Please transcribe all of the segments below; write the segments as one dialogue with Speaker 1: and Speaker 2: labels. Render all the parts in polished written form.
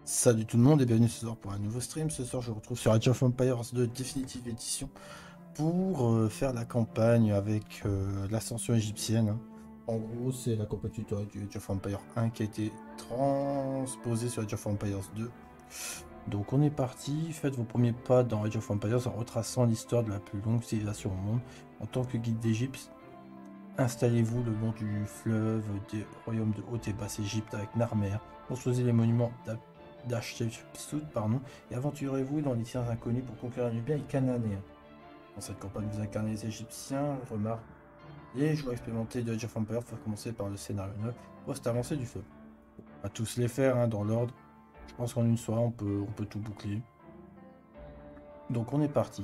Speaker 1: Salut tout le monde et bienvenue ce soir pour un nouveau stream. Ce soir je vous retrouve sur Age of Empires 2 Definitive Edition pour faire la campagne avec l'ascension égyptienne, hein. En gros c'est la campagne tutoriel du Age of Empires 1 qui a été transposée sur Age of Empires 2. Donc on est parti, faites vos premiers pas dans Age of Empires en retraçant l'histoire de la plus longue civilisation au monde. En tant que guide d'Égypte, installez-vous le long du fleuve des royaumes de Haute et Basse Égypte avec Narmer. Construisez les monuments d'Hatshepsut, et aventurez-vous dans les terres inconnues pour conquérir Nubien et Cananéens. Dans cette campagne, vous incarnez les Égyptiens, remarque. Les joueurs expérimentés de Age of Empires peuvent commencer par le scénario 9, post avancée du feu. On va tous les faire hein, dans l'ordre. Je pense qu'en une soirée, on peut tout boucler. Donc on est parti.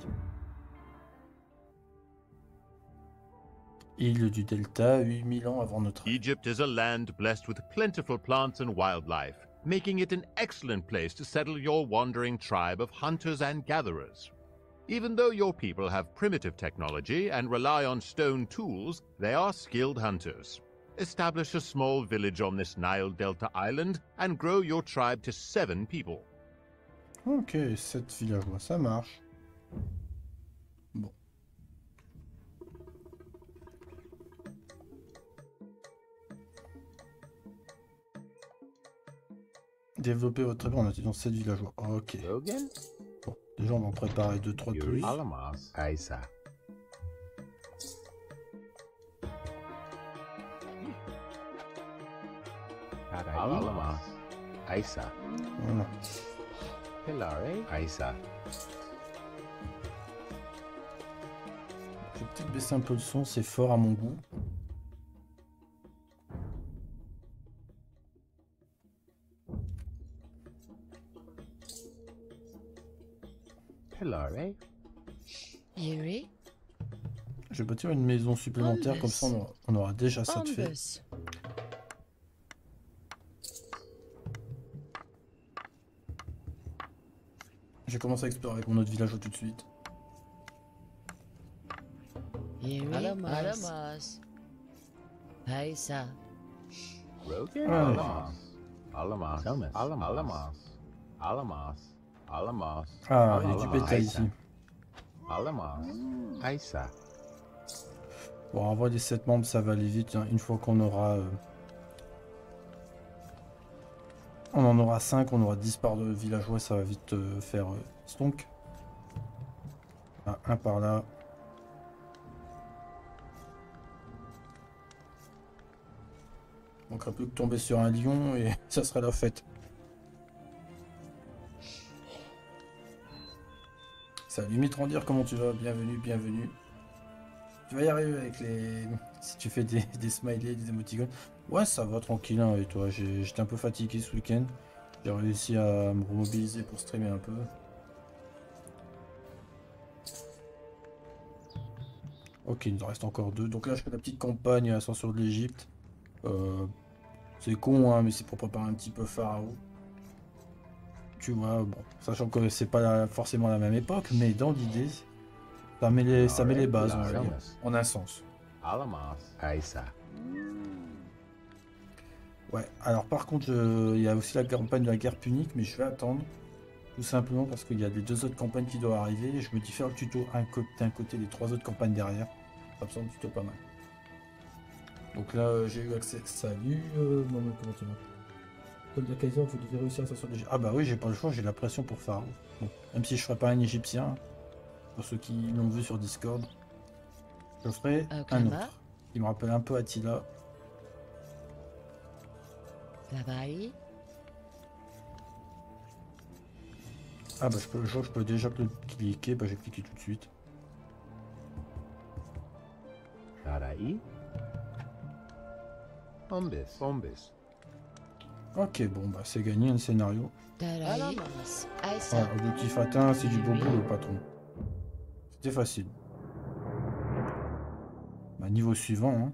Speaker 1: Île du Delta, 8000 ans avant notre ère.
Speaker 2: Egypt is a land blessed with plentiful plants and wildlife, making it an excellent place to settle your wandering tribe of hunters and gatherers. Even though your people have primitive technology and rely on stone tools, they are skilled hunters. Establish a small village on this Nile Delta island and grow your tribe to 7 people.
Speaker 1: Ok, 7 villageois, ça marche. Bon. Développer votre tribu en atteignant 7 villageois. Ok.
Speaker 3: Logan?
Speaker 1: Bon, déjà on va en préparer 2-3 de plus.
Speaker 3: Alamas. Aïssa. Alamas. Aïssa.
Speaker 1: Voilà.
Speaker 3: Hilare. Aïssa.
Speaker 1: Je vais peut-être baisser un peu le son, c'est fort à mon goût.
Speaker 3: Hilare.
Speaker 4: Yuri?
Speaker 1: Je vais bâtir une maison supplémentaire, comme ça on aura déjà ça de fait.
Speaker 4: Bombus.
Speaker 1: Je vais commencer à explorer avec mon autre villageois tout de suite.
Speaker 4: Yuri?
Speaker 5: Alamas.
Speaker 4: Alamas. Paisa.
Speaker 3: Rogan?
Speaker 1: Ah.
Speaker 3: Alamas. Alamas. Alamas. Alamas. Alamas.
Speaker 1: Ah, il y a du bétail ici.
Speaker 3: Alamas. Aïssa.
Speaker 1: Bon, avoir les 7 membres, ça va aller vite. Hein. Une fois qu'on aura... on en aura 5, on aura 10 par de villageois, ça va vite faire stonk. Ah, un par là. Il manquera plus que tomber sur un lion et ça sera la fête. Salut Mitrandir, comment tu vas? Bienvenue, bienvenue. Tu vas y arriver avec les... Si tu fais des smileys, des émoticônes. Ouais, ça va tranquille, hein, et toi, j'étais un peu fatigué ce week-end. J'ai réussi à me remobiliser pour streamer un peu. Ok, il nous en reste encore 2. Donc là, je fais la petite campagne Ascension de l'Égypte. C'est con, hein, mais c'est pour préparer un petit peu Pharaon. Tu vois, bon, sachant que c'est pas forcément la même époque, mais dans l'idée, ça met les bases, on va dire, en un sens.
Speaker 3: Alamas. Aïssa.
Speaker 1: Ouais, alors par contre, il y a aussi la campagne de la guerre punique, mais je vais attendre. Tout simplement parce qu'il y a les 2 autres campagnes qui doivent arriver. Et je me dis faire le tuto d'un côté, les 3 autres campagnes derrière. Ça me semble plutôt pas mal. Donc là, j'ai eu accès. Salut, Maman, comment tu vas? Comme la Kaiser, vous devez réussir à s'assurer. Ah bah oui, j'ai pas le choix, j'ai la pression pour Pharaon. Bon, même si je serais pas un Égyptien, pour ceux qui l'ont vu sur Discord, je ferai un autre. Il me rappelle un peu Attila.
Speaker 4: Tabai?
Speaker 1: Ah bah je peux déjà cliquer, bah j'ai cliqué tout de suite.
Speaker 3: Taraï. Bombus. Bombus.
Speaker 1: Ok, bon bah c'est gagné un scénario.
Speaker 4: Tarai?
Speaker 5: Alamas.
Speaker 4: Aisa.
Speaker 1: Ah, objectif atteint, c'est du beau boulot, patron. C'était facile. Bah, niveau suivant, hein.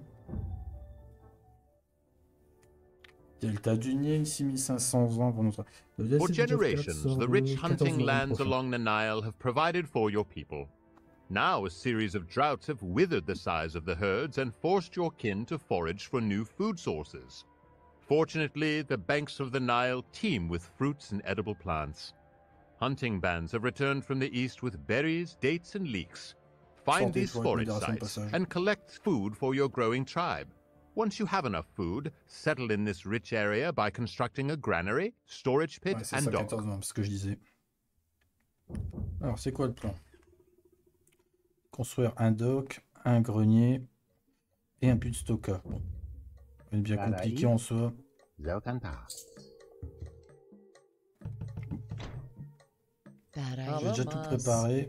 Speaker 1: Delta du Nil, 6500 ans pour notre...
Speaker 2: For generations, the rich hunting lands along the Nile have provided for your people. Now a series of droughts have withered the size of the herds and forced your kin to forage for new food sources. Fortunately, the banks of the Nile teem with fruits and edible plants. Hunting bands have returned from the east with berries, dates, and leeks. Find
Speaker 1: Santé,
Speaker 2: these
Speaker 1: toujours avec
Speaker 2: forage
Speaker 1: modération de
Speaker 2: sites
Speaker 1: passage.
Speaker 2: and collect food for your growing tribe. Once you have enough food, settle in this rich area by constructing a granary, storage pit,
Speaker 1: Ouais, c'est
Speaker 2: and
Speaker 1: ça,
Speaker 2: dock.
Speaker 1: 14 ce que je disais. Alors, c'est quoi le plan? Construire un dock, un grenier et un puits de stockage. Bon, c'est bien compliqué en soi.
Speaker 3: Zelkanta.
Speaker 1: J'ai déjà tout préparé.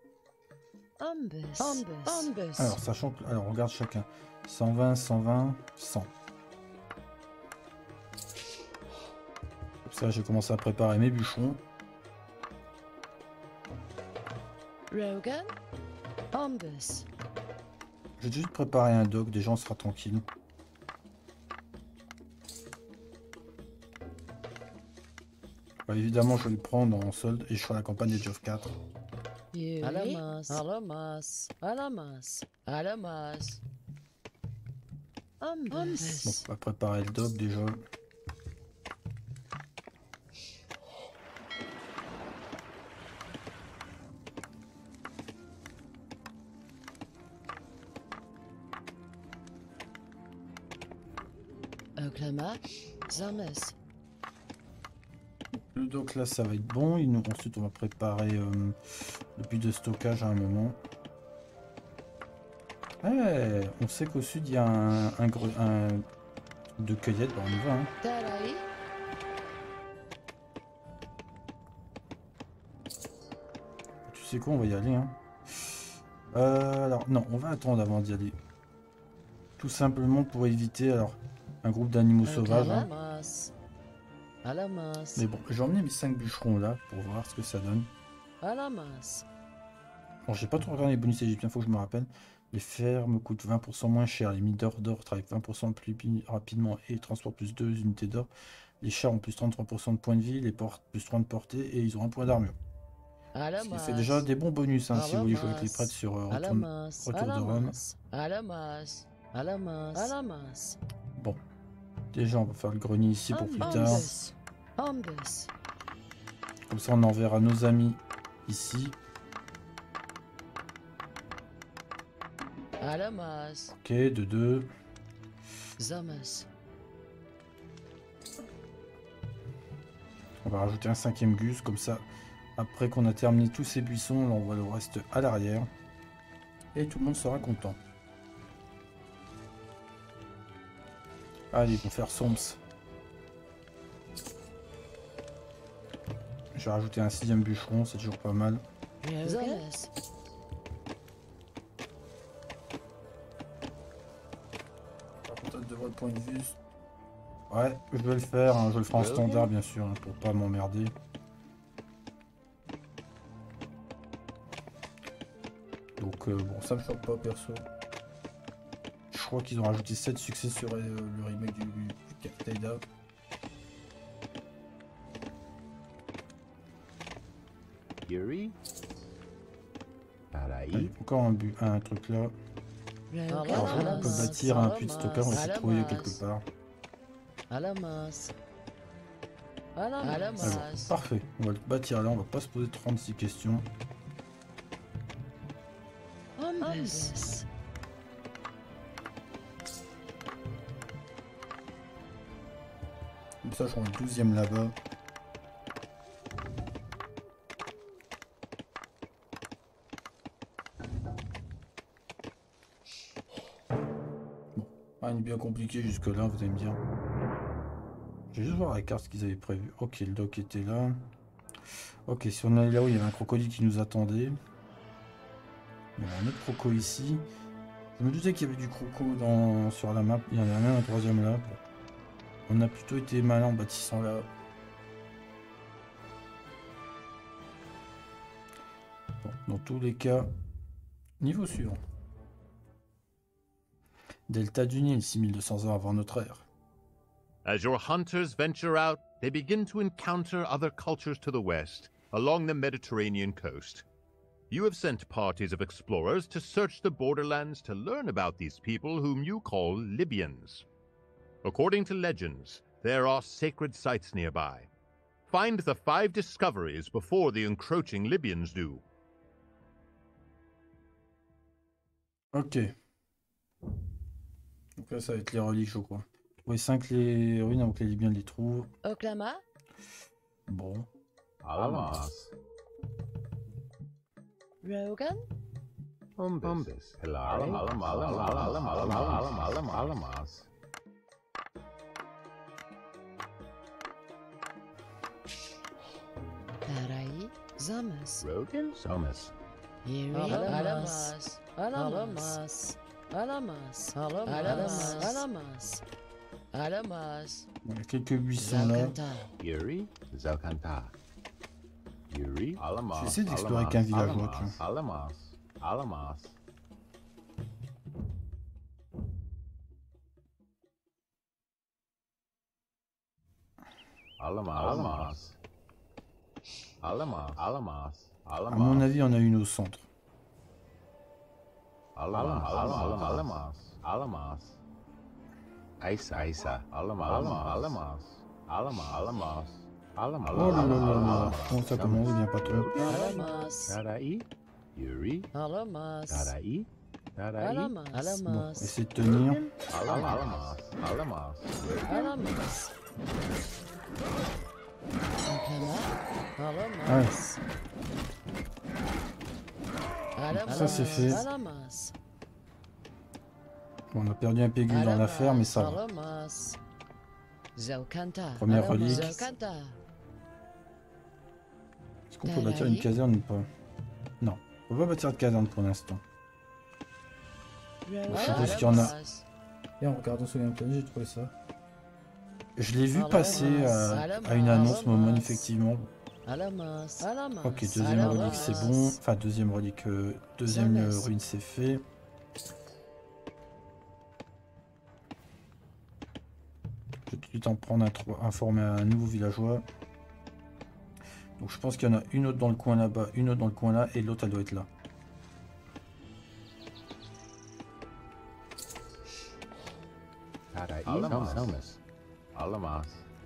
Speaker 4: Ombus.
Speaker 1: Alors, sachant que... Alors, on regarde chacun. 120, 120, 100. Comme ça, j'ai commencé à préparer mes bûcherons.
Speaker 4: Rogan. Ombus.
Speaker 1: J'ai juste préparé un dock, déjà on sera tranquille. Ouais, évidemment, je vais le prendre en solde et je ferai la campagne Age of 4.
Speaker 4: Alamas.
Speaker 1: Bon,
Speaker 4: Ombus.
Speaker 1: on va préparer le dock déjà.
Speaker 4: Oklahoma. Zamas.
Speaker 1: Le dock là, ça va être bon. Ensuite, on va préparer le puits de stockage à un moment. Ouais, on sait qu'au sud, il y a un de cueillette. Bah, on y va. Hein.
Speaker 4: Tarai.
Speaker 1: Tu sais quoi, on va y aller. Hein. Alors, non, on va attendre avant d'y aller. Tout simplement pour éviter un groupe d'animaux sauvages. Hein.
Speaker 4: Alamas.
Speaker 1: Mais bon, j'ai emmené mes 5 bûcherons là pour voir ce que ça donne.
Speaker 4: Alamas.
Speaker 1: Bon, j'ai pas trop regardé les bonus égyptiens, faut que je me rappelle. Les fermes coûtent 20% moins cher. Les mineurs d'or travaillent 20% plus rapidement et transportent plus 2 unités d'or. Les chars ont plus 33% de points de vie, les portes plus 3 de portée et ils ont un point d'armure. Ce qui fait déjà des bons bonus hein, si vous voulez jouer avec les prêtres sur Retour de Rome.
Speaker 4: Alamas.
Speaker 1: Bon, déjà on va faire le grenier ici pour plus tard.
Speaker 4: Ombus.
Speaker 1: Comme ça on enverra nos amis ici.
Speaker 4: Alamas.
Speaker 1: Ok, de 2.
Speaker 4: Zamas.
Speaker 1: On va rajouter un 5e gus, comme ça, après qu'on a terminé tous ces buissons, on envoie le reste à l'arrière. Et tout le monde sera content. Allez, on va faire Soms. Je vais rajouter un 6e bûcheron, c'est toujours pas mal.
Speaker 4: Zamas.
Speaker 1: Par contre, elle devrait le point de vue. Ouais, je vais le faire, hein, je le ferai en standard bien sûr, hein, pour pas m'emmerder. Donc bon, ça me choque pas perso. Je crois qu'ils ont rajouté 7 succès sur le remake du Captaida.
Speaker 3: Yuri. Tarai.
Speaker 1: Allez, encore un truc là. Alors je vois qu'on peut bâtir un puits de stockage, on va essayer de trouver quelque part.
Speaker 4: Alamas.
Speaker 1: Ah bon,
Speaker 4: Alamas.
Speaker 1: parfait, on va le bâtir là, on va pas se poser 36 questions.
Speaker 4: Ombus.
Speaker 1: Comme ça, je prends le 12e là-bas. Bon, rien de bien compliqué jusque-là, vous allez me dire. Je vais juste voir la carte ce qu'ils avaient prévu. Ok, le dock était là. Ok, si on allait là où il y avait un crocodile qui nous attendait. Il y avait un autre croco ici. Je me doutais qu'il y avait du croco sur la map. Il y en avait même un 3e là. Bon. On a plutôt été malin en bâtissant là. Bon, dans tous les cas, niveau suivant. Delta du Nil, 6200 ans avant notre ère.
Speaker 2: As your hunters venture out, they begin to encounter other cultures to the west, along the Mediterranean coast. You have sent parties of explorers to search the borderlands to learn about these people whom you call Libyans. According to legends, There are sacred sites nearby. Find the 5 discoveries before the encroaching Libyans do.
Speaker 1: Ok. Donc là, ça va être les reliques, je crois. Oui, 5 les ruines avant que les Libyens les trouvent.
Speaker 4: Oklama.
Speaker 1: Bon.
Speaker 3: Alamas.
Speaker 4: Rogan.
Speaker 3: Umbis. Hilari. Alamas.
Speaker 4: Tarai. Zamas.
Speaker 3: Rogan. Somas.
Speaker 4: Yeri. Alamas. Alamas. Alamas. Alamas. Alamas. Alamas.
Speaker 1: Il y a quelques buissons là.
Speaker 4: Zakanta.
Speaker 3: Yuri. Zalkanta. Yuri. Alamas.
Speaker 1: J'essaie d'explorer qu'un villageois, tu vois.
Speaker 3: Alamas. Alamas. Alamas. Alamas. Alamas.
Speaker 1: À mon avis, il y en a une au centre.
Speaker 3: Alamas. Aisa. Alamas.
Speaker 1: Oh là là là là. Bon, ça commence bien, pas trop.
Speaker 4: Alamas.
Speaker 3: Tarai. Yuri.
Speaker 4: Alamas.
Speaker 3: Tarai.
Speaker 4: Alamas.
Speaker 1: Bon,
Speaker 4: Alamas.
Speaker 1: essaie de tenir.
Speaker 3: Alamas.
Speaker 4: Alamas. Oklama. Alamas. Alamas.
Speaker 1: Ça, c'est fait.
Speaker 4: Alamas.
Speaker 1: Bon, on a perdu un pégul dans l'affaire, mais ça va.
Speaker 4: Alamas. Zaukanta.
Speaker 1: Première
Speaker 4: Alamas.
Speaker 1: relique.
Speaker 4: Zaukanta.
Speaker 1: Est-ce qu'on peut bâtir une caserne ou pas? Non, on peut pas bâtir de caserne pour l'instant. Je suppose qu'il y en a. Et en regardant sur l'internet, j'ai trouvé ça. Je l'ai vu passer à une annonce Momon, effectivement.
Speaker 4: Alamas. Alamas.
Speaker 1: Ok, deuxième relique c'est bon. Enfin, deuxième relique, deuxième ruine c'est fait. Je vais tout de suite en prendre informer un nouveau villageois. Donc je pense qu'il y en a une autre dans le coin là-bas, une autre dans le coin là, et l'autre elle doit être là.
Speaker 3: Tarai. Alamas. Alamas.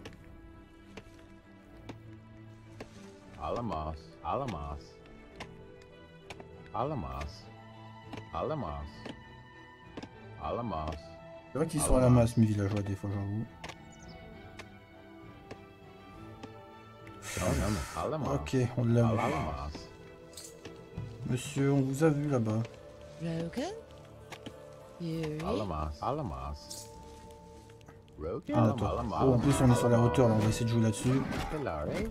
Speaker 3: Alamas. Alamas. Alamas. Alamas. Alamas.
Speaker 1: C'est vrai qu'ils sont à la masse mes villageois des fois, j'avoue.
Speaker 3: Alamas.
Speaker 1: Ok, on l'a vu.
Speaker 3: Alamas.
Speaker 1: Monsieur, on vous a vu là-bas.
Speaker 4: Rogan. Yuri.
Speaker 3: Alamas. Alamas. Rogan.
Speaker 1: Ah, attends. Oh, en plus on est sur la hauteur là, on va essayer de jouer là-dessus.
Speaker 3: Hilari.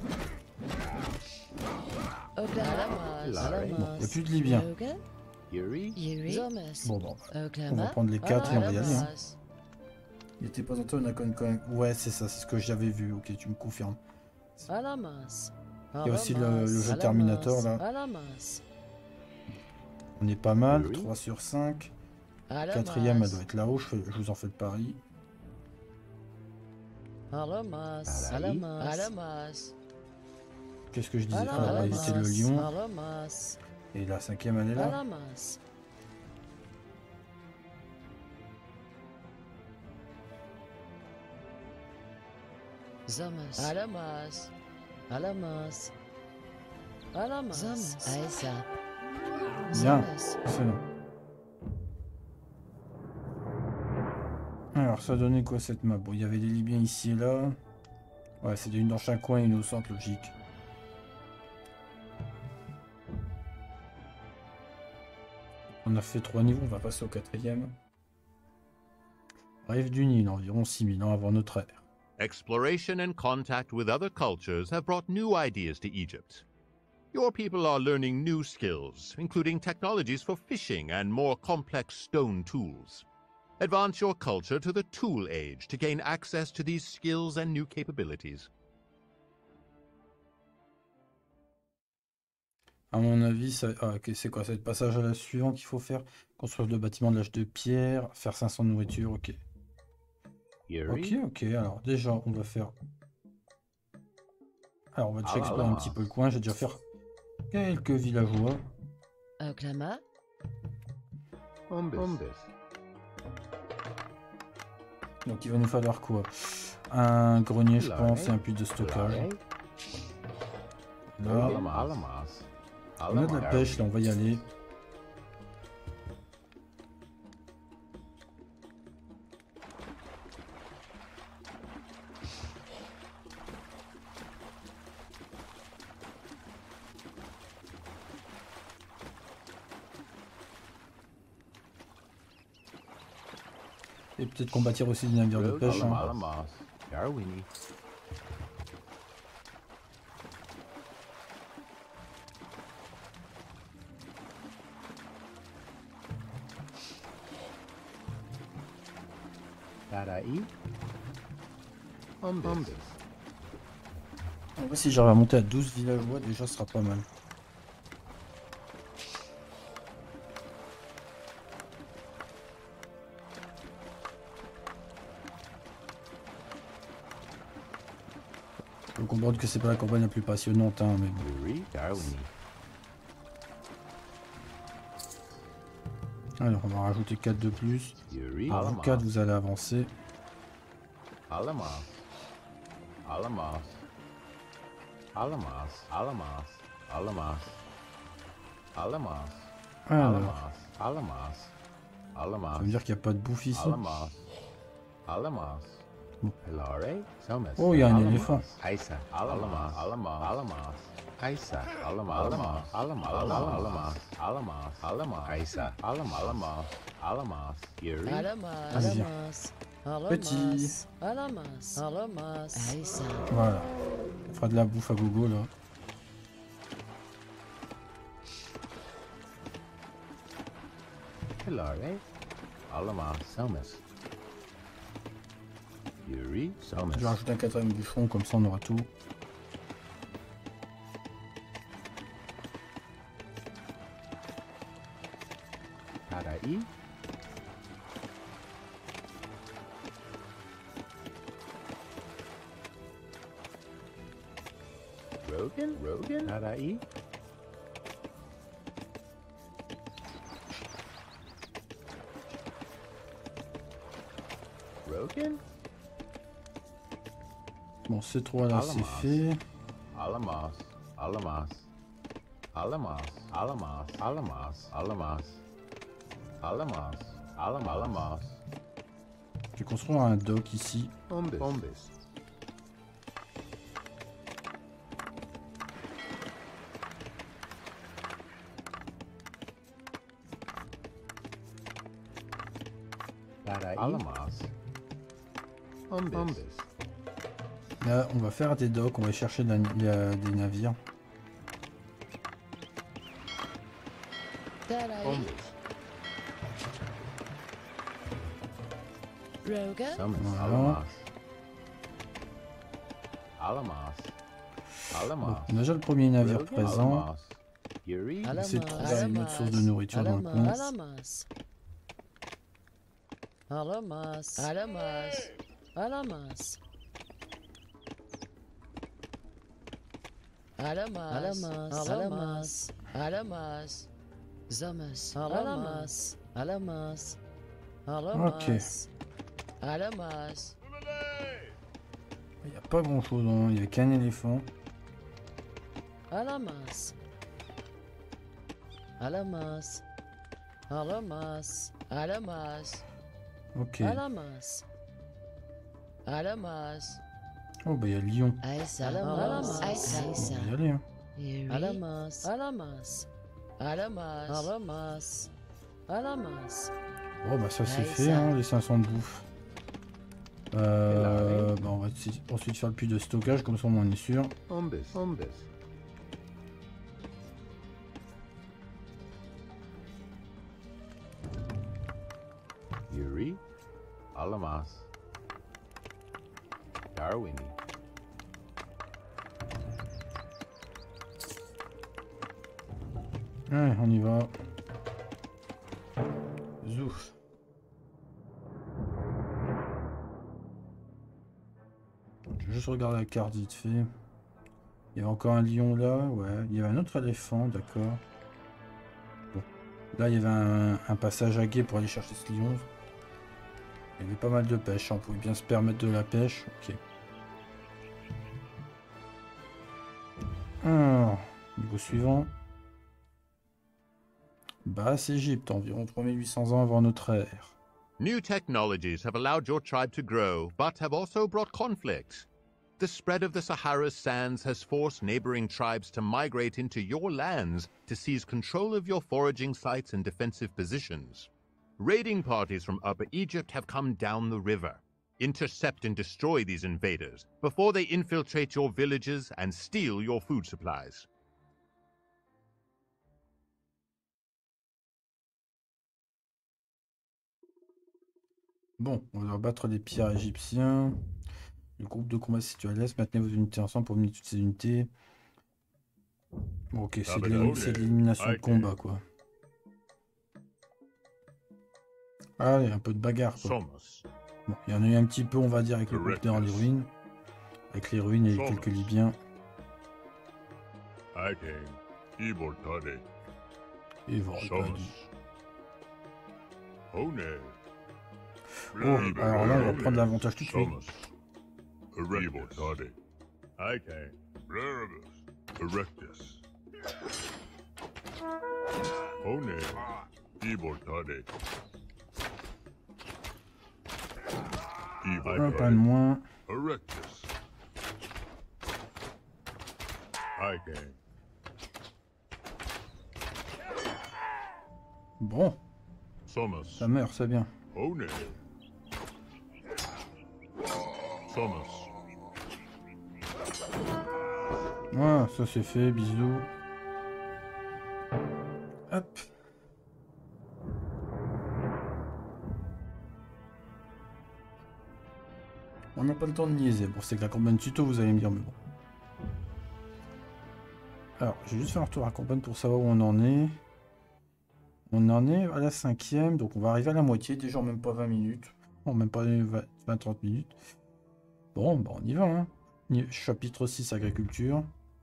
Speaker 4: Oklama.
Speaker 3: Hilari.
Speaker 1: Bon, il n'y a plus de Libyens.
Speaker 4: Rogan.
Speaker 3: Yuri.
Speaker 4: Yuri. Zamas.
Speaker 1: Bon, bon. On
Speaker 4: Oklama.
Speaker 1: va prendre les 4 et on va y aller. Hein.
Speaker 4: Alamas.
Speaker 1: Il était pas en on a quand même. Ouais, c'est ça, c'est ce que j'avais vu. Ok, tu me confirmes.
Speaker 4: Alamas.
Speaker 1: Il y a aussi le jeu Terminator là.
Speaker 4: Alamas.
Speaker 1: On est pas mal,
Speaker 3: Oui.
Speaker 1: 3 sur 5.
Speaker 4: Alamas.
Speaker 1: Quatrième, elle doit être là-haut, je vous en fais le pari.
Speaker 4: Alamas. Alamas. Alamas.
Speaker 1: Qu'est-ce que je disais? Ah, là, il était le lion.
Speaker 4: Alamas.
Speaker 1: Et la cinquième, elle est là.
Speaker 4: Alamas. Zamas. Alamas. Alamas. Alamas. Zamas. Aïssa.
Speaker 1: Bien,
Speaker 4: Zamas.
Speaker 1: excellent. Alors, ça donnait quoi cette map? Bon, il y avait des Libyens ici et là. Ouais, c'était une dans chaque coin et une au centre, logique. On a fait 3 niveaux, on va passer au 4e. Rive du Nil, environ 6000 ans avant notre ère.
Speaker 2: Exploration and contact with other cultures have brought new ideas to Egypt. Your people are learning new skills, including technologies for fishing and more complex stone tools. Advance your culture to the Tool Age to gain access to these skills and new capabilities.
Speaker 1: À mon avis, ça... ah, ok, c'est quoi? C'est le passage à la suivante qu'il faut faire. Construire 2 bâtiments de l'âge de pierre, faire 500 de nourriture, ok.
Speaker 3: Yuri.
Speaker 1: Ok, alors déjà, on va faire... Alors, on va déjà explorer un petit peu le coin. Je vais déjà faire quelques villageois.
Speaker 4: Oklama.
Speaker 3: Umbis.
Speaker 1: Donc il va nous falloir quoi? Un grenier, je pense, et un puits de stockage. Là, on a de la pêche, là, on va y aller. Et peut-être qu'on bâtira aussi des navires de pêche. Hein. En vrai, si j'arrive à monter à 12 villageois, déjà ce sera pas mal. Je peux comprendre que c'est pas la campagne la plus passionnante, hein, mais bon. Alors, on va rajouter 4 de plus. Alors, vous 4, vous allez avancer. Alors, ça veut dire qu'il n'y a pas de bouffe ici. Bon. Oh, il y a un éléphant. Petit. Voilà. On fera de la bouffe à gogo là. Je vais rajouter un 4ème bûcheron, comme ça on aura tout. Bon, C3 là c'est fait. Je vais construire un dock ici. Là, on va faire des docks, on va chercher des navires. Voilà. Bon, on a déjà le premier navire présent. On va essayer de trouver une autre source de nourriture dans le coin. Ok. Il n'y a pas grand chose, hein. Il n'y a qu'un éléphant. Ok. Oh bah il y a le lion. On va y aller, hein. Oh bah ça c'est fait, hein, les 500 de bouffe. Bah on va ensuite faire le puits de stockage, comme ça on en est sûr. Allez, on y va. Zouf. Je vais juste regarder la carte vite fait. Il y avait encore un lion là, ouais. Il y avait un autre éléphant, d'accord. Bon. Là, il y avait un passage à gué pour aller chercher ce lion. Il y avait pas mal de pêche, on pouvait bien se permettre de la pêche. Ok. Alors, niveau suivant. Basse Égypte, environ 3800 ans avant notre ère.
Speaker 2: New technologies have allowed your tribe to grow, but have also brought conflict. The spread of the Sahara's sands has forced neighboring tribes to migrate into your lands to seize control of your foraging sites and defensive positions. Raiding parties from Upper Egypt have come down the river. Intercept and destroy these invaders before they infiltrate your villages and steal your food supplies.
Speaker 1: Bon, on va battre les pirates égyptiens. Le groupe de combat situé à l'est, maintenez vos unités ensemble pour mener toutes ces unités. Bon, ok, c'est de l'élimination de combat, quoi. Ah, il y a un peu de bagarre, quoi. Bon, il y en a eu un petit peu, on va dire, avec le groupe dans les ruines. Avec les ruines et quelques Libyens. Et voilà. Oh, alors là, on va prendre l'avantage tout de suite. Un pas de moins. Bon. Ça meurt, c'est bien. Voilà, ça c'est fait, bisous. Hop. On n'a pas le temps de niaiser. Bon, c'est que la campagne tuto, vous allez me dire, mais bon. Alors, je vais juste faire un retour à la campagne pour savoir où on en est. On en est à la 5e, donc on va arriver à la moitié, déjà en même pas 20 minutes. Non, même pas 20-30 minutes. Bon, bah on y va, hein. Chapitre 6, agriculture.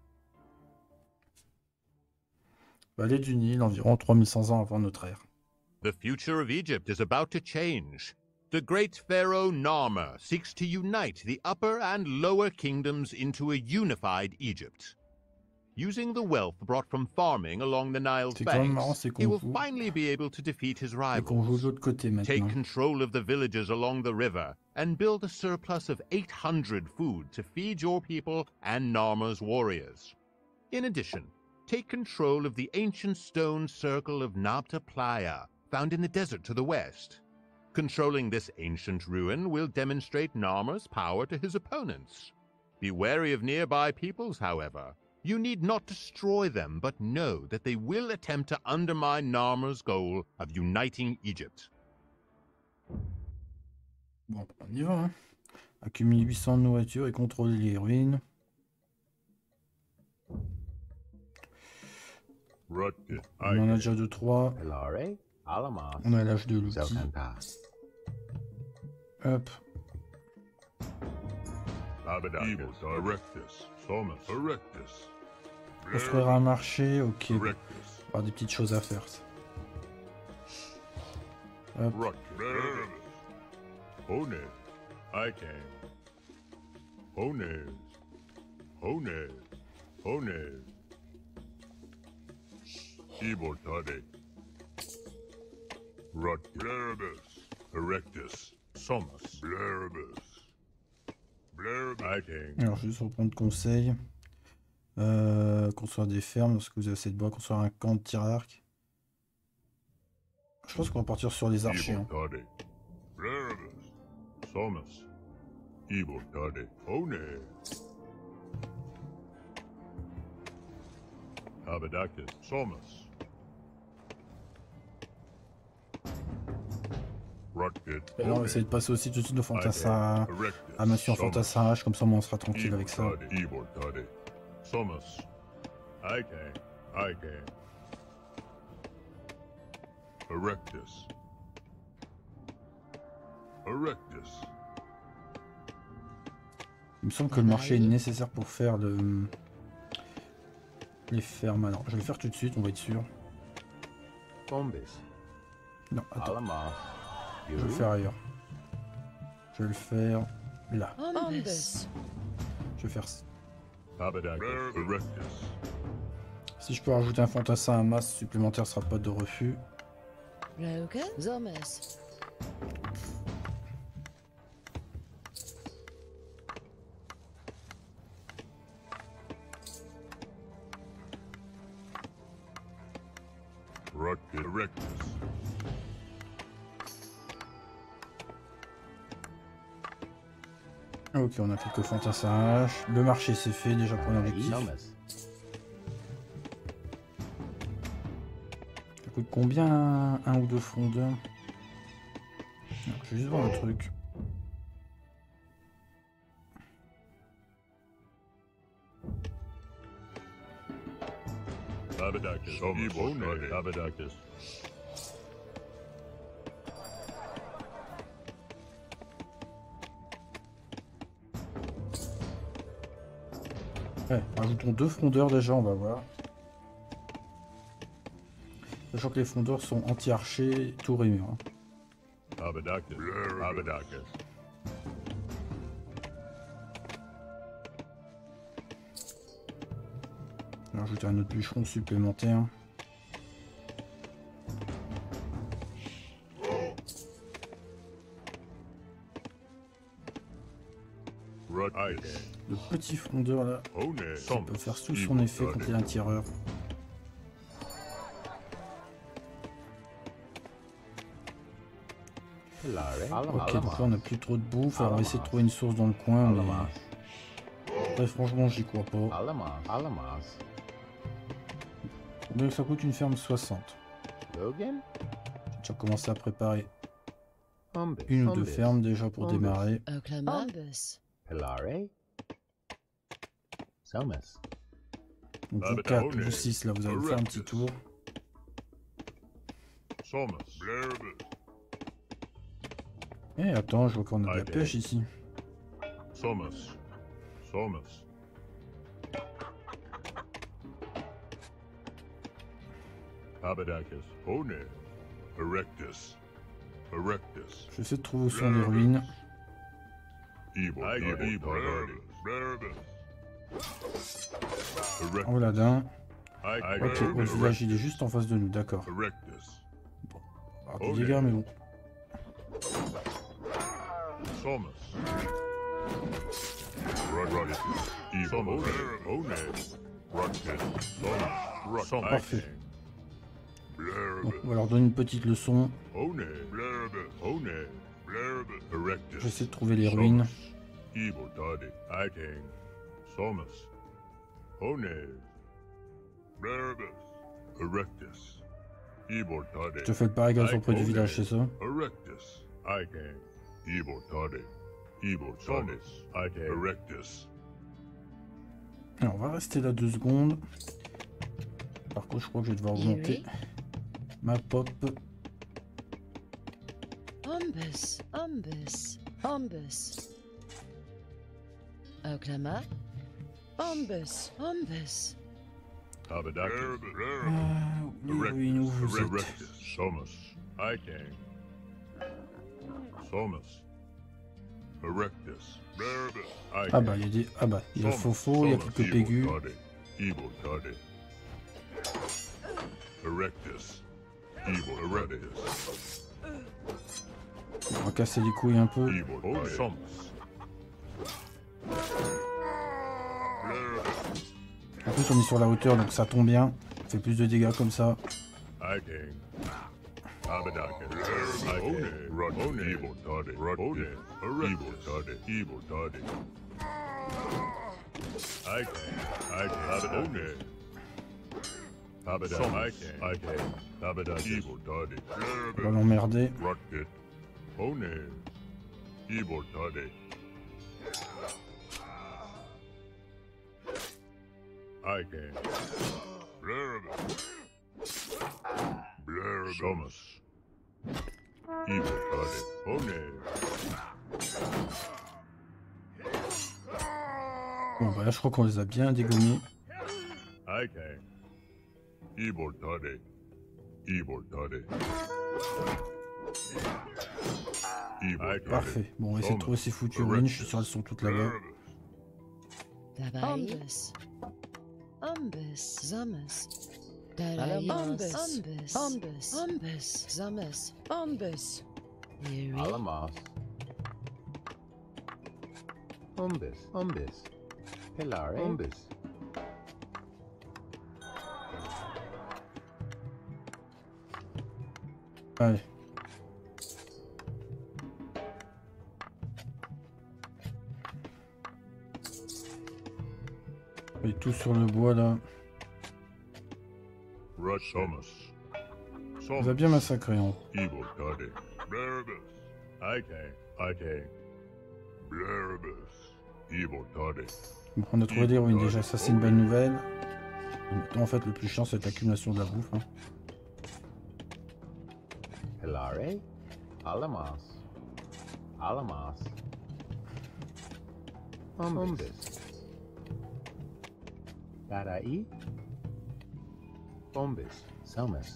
Speaker 1: Vallée du Nil, environ 3100 ans avant notre ère.
Speaker 2: The future of Egypt is about to change. The great pharaoh Narmer seeks to unite the upper and lower kingdoms into a unified Egypt. Using the wealth brought from farming along the Nile's banks, he will finally be able to defeat his rivals. Take control of the villages along the river and build a surplus of 800 food to feed your people and Narmer's warriors. In addition, take control of the ancient stone circle of Nabta Playa, found in the desert to the west. Controlling this ancient ruin will demonstrate Narmer's power to his opponents. Be wary of nearby peoples, however. You need not destroy them, but know that they will attempt to undermine Narmer's goal of uniting Egypt.
Speaker 1: Bon, on y va, hein. Accumuler 800 de nourriture et contrôler les ruines. On en a déjà 2-3. On a l'âge de l'outil. Hop. Construire un marché, ok. On va avoir des petites choses à faire. Hop. Alors, je vais juste reprendre conseil. Construire des fermes lorsque vous avez assez de bois. Construire un camp de tir à l'arc. Je pense qu'on va partir sur les archers. Hein. Et là, on va essayer de passer aussi tout de suite de fantassin à Monsieur en fantassin H, comme ça on sera tranquille avec ça. Il me semble que le marché est nécessaire pour faire les fermes. Alors, je vais le faire tout de suite, on va être sûr. Non, attends. Je vais le faire ailleurs. Je vais le faire là.
Speaker 4: Ombus.
Speaker 1: Je vais faire ça.
Speaker 2: Abadacus erectus.
Speaker 1: Si je peux rajouter un fantassin à masse supplémentaire, ce sera pas de refus.
Speaker 4: Rogan. Zomes.
Speaker 2: Ruckus erectus.
Speaker 1: Ok, on a quelques fantassins H. Le marché c'est fait déjà pour l'objectif.
Speaker 3: Somas.
Speaker 1: Ça coûte combien un ou deux frondeurs? Non, je vais juste voir le truc.
Speaker 2: Abadacus. Ebone. Abadacus.
Speaker 1: Ouais, rajoutons deux frondeurs déjà, on va voir. Sachant que les frondeurs sont anti-archers, tour et mur. Hein.
Speaker 2: Abadacus. Abadacus.
Speaker 1: On va rajouter un autre bûcheron supplémentaire. Le petit frondeur là, ça peut faire tout son effet contre les tireurs. Ok, donc là on n'a plus trop de bouffe, alors on va essayer de trouver une source dans le coin, mais... Ouais, franchement j'y crois pas.
Speaker 3: Alamas.
Speaker 1: Combien que ça coûte une ferme? 60.
Speaker 3: Logan.
Speaker 1: J'ai déjà commencé à préparer
Speaker 3: Umbus.
Speaker 1: une ou deux fermes déjà pour
Speaker 3: Umbus.
Speaker 1: démarrer.
Speaker 4: Oklahoma. Ombus.
Speaker 3: Pilare. Somas.
Speaker 1: Donc vous 4, vous 6 là, vous allez faire un petit tour.
Speaker 2: Somas. Blerbus.
Speaker 1: Eh attends, je vois qu'on a de la pêche ici.
Speaker 2: Somas. Somas. Abadacus. One. Erectus. Erectus.
Speaker 1: Je vais essayer de trouver où sont les ruines. Oh là d'un. Ok, le village il est juste en face de nous, d'accord. Alors des dégâts mais bon. Parfait. Bon, on va leur donner une petite leçon. J'essaie de trouver les ruines. Je te fais le paragraphe auprès du village, c'est ça? Alors, on va rester là 2 secondes. Par contre, je crois que je vais devoir augmenter ma pop.
Speaker 4: Ombus. Ombus. Ombus. Oklahoma. Ombus. Ombus.
Speaker 1: Les ruines où vous êtes. Ah bah il y a des... Ah bah il y a Fofo, il y a quelques pégus. On va casser les couilles un peu. En plus on est sur la hauteur donc ça tombe bien. On fait plus de dégâts comme ça. On va l'emmerder. Bon bah là je crois qu'on les a bien dégommés. Parfait. Bon, on va essayer de trouver ces foutues ruines. Je suis sûr elles sont toutes là-bas.
Speaker 4: Dabai. Umbus. Zamas. Darai. Umbus. Umbus. Umbus. Umbus. Zamas. Umbus. Yuri.
Speaker 3: Alamos. Umbus. Umbus. Pilare. Umbus.
Speaker 1: Allez. Et tout sur le bois là. On va bien massacrer hein. Bon, on a trouvé des ruines déjà, ça c'est une bonne nouvelle. En fait le plus chiant c'est l'accumulation de la bouffe. Hein.
Speaker 3: Pilare. Alamos. Alamos. Umbus. Darai. Umbus. Selmas.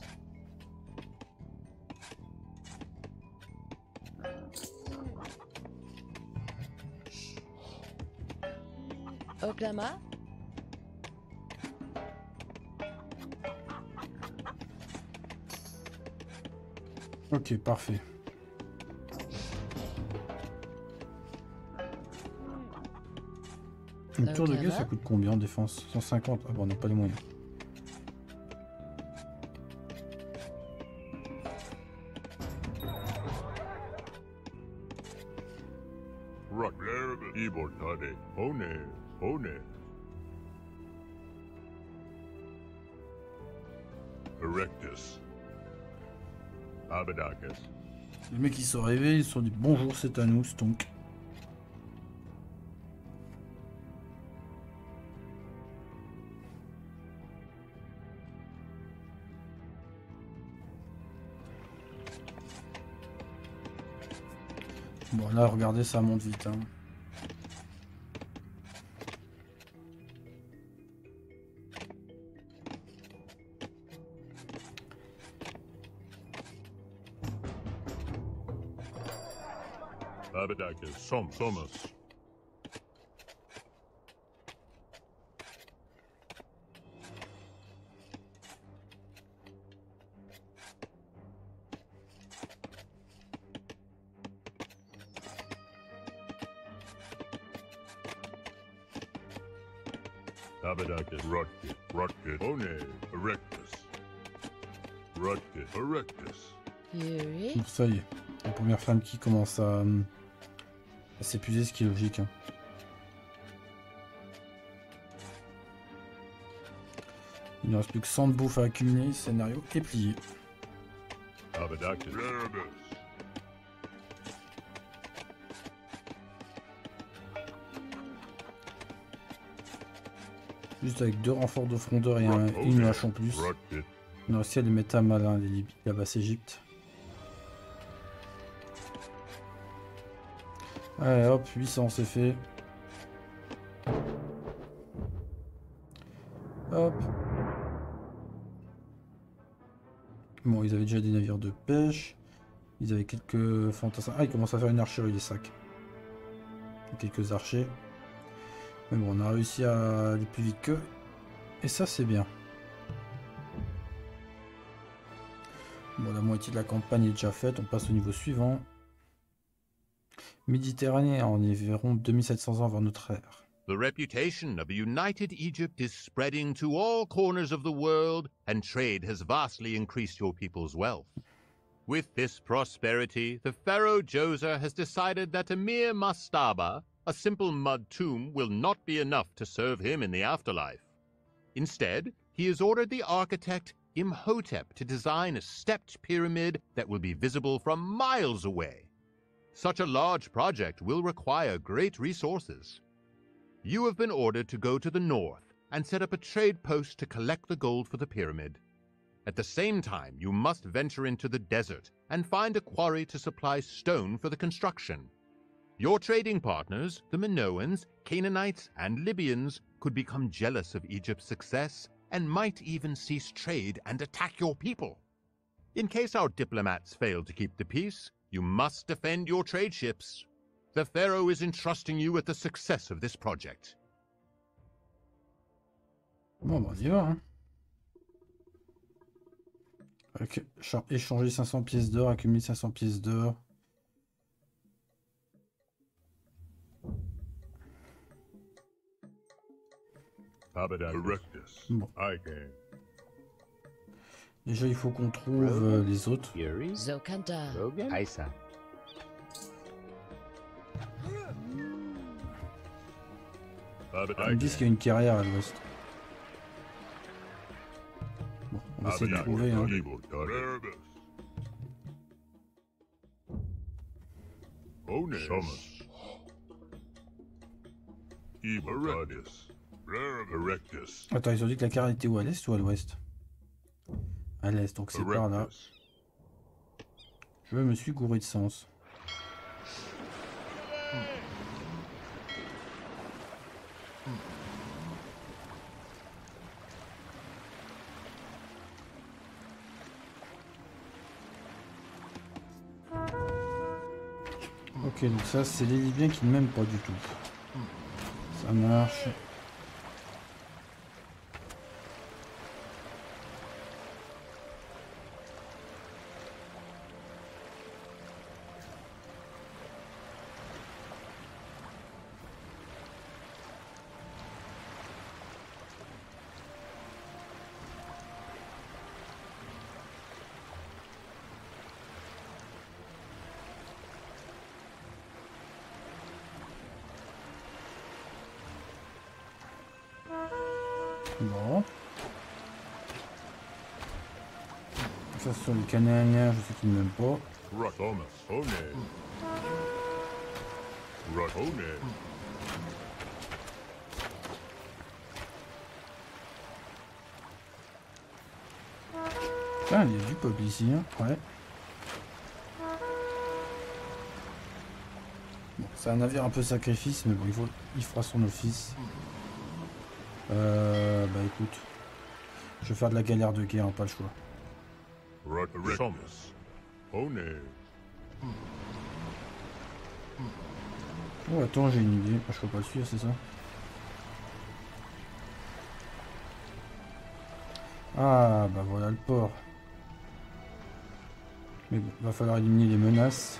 Speaker 4: Oklama.
Speaker 1: Ok, parfait. Une tour de guet, ça coûte combien en défense? 150. Ah bon, on n'a pas les moyens. Les mecs ils sont arrivés, ils se sont dit bonjour c'est à nous Stonk. Bon là regardez ça monte vite hein.
Speaker 2: Somas. Tabadakis, Rutgit, One, Erectus. Rutgit, Erectus.
Speaker 4: Yuri.
Speaker 1: Bon, ça y est, la première femme qui commence à s'épuiser, ce qui est logique. Hein. Il ne reste plus que 100 de bouffe à accumuler, scénario est plié.
Speaker 2: Tabadakis,
Speaker 1: Juste avec 2 renforts de frondeur et une hache en plus. On a réussi à les mettre à mal, hein, la basse Égypte. Allez hop, 800 c'est fait. Hop. Bon, ils avaient déjà des navires de pêche. Ils avaient quelques fantassins. Ah, ils commencent à faire une archerie, les sacs. Quelques archers. Mais bon, on a réussi à aller plus vite qu'eux. Et ça, c'est bien. Bon, la moitié de la campagne est déjà faite. On passe au niveau suivant. Méditerranée, on est environ 2700 ans avant notre ère.
Speaker 2: The reputation of a united Egypt is spreading to all corners of the world, and trade has vastly increased your people's wealth. With this prosperity, the pharaoh Djoser has decided that a mere mastaba, a simple mud tomb, will not be enough to serve him in the afterlife. Instead, he has ordered the architect Imhotep to design a stepped pyramid that will be visible from miles away. Such a large project will require great resources. You have been ordered to go to the north and set up a trade post to collect the gold for the pyramid. At the same time, you must venture into the desert and find a quarry to supply stone for the construction. Your trading partners, the Minoans, Canaanites, and Libyans, could become jealous of Egypt's success and might even cease trade and attack your people. In case our diplomats fail to keep the peace, You must defend your trade ships. The Pharaoh is entrusting you with the success of this project.
Speaker 1: Bon, bah, on y va, hein. Échanger 500 pièces d'or, accumuler 500 pièces d'or. Bon. Déjà, il faut qu'on trouve les autres.
Speaker 3: Yuri,
Speaker 4: Zokanta.
Speaker 3: Rogan, Aisa.
Speaker 1: Ils me disent qu'il y a une carrière à l'ouest. Bon, on va essayer de trouver. Hein. Attends, ils ont dit que la carrière était où, à l'est ou à l'ouest? À l'est, donc c'est par là. Je me suis gouré de sens. Ok, donc ça, c'est les Libyens qui ne m'aiment pas du tout. Ça marche. Bon. Ça sur les Cananéens, je sais qu'ils ne m'aiment pas. Ah, il y a du peuple ici, hein. Ouais. Bon, c'est un navire un peu sacrifice, mais bon, il fera son office. Bah écoute, je vais faire de la galère de guerre, hein, pas le choix. Oh attends, j'ai une idée, je peux pas le suivre, c'est ça? Ah bah voilà le port. Mais bon, va falloir éliminer les menaces.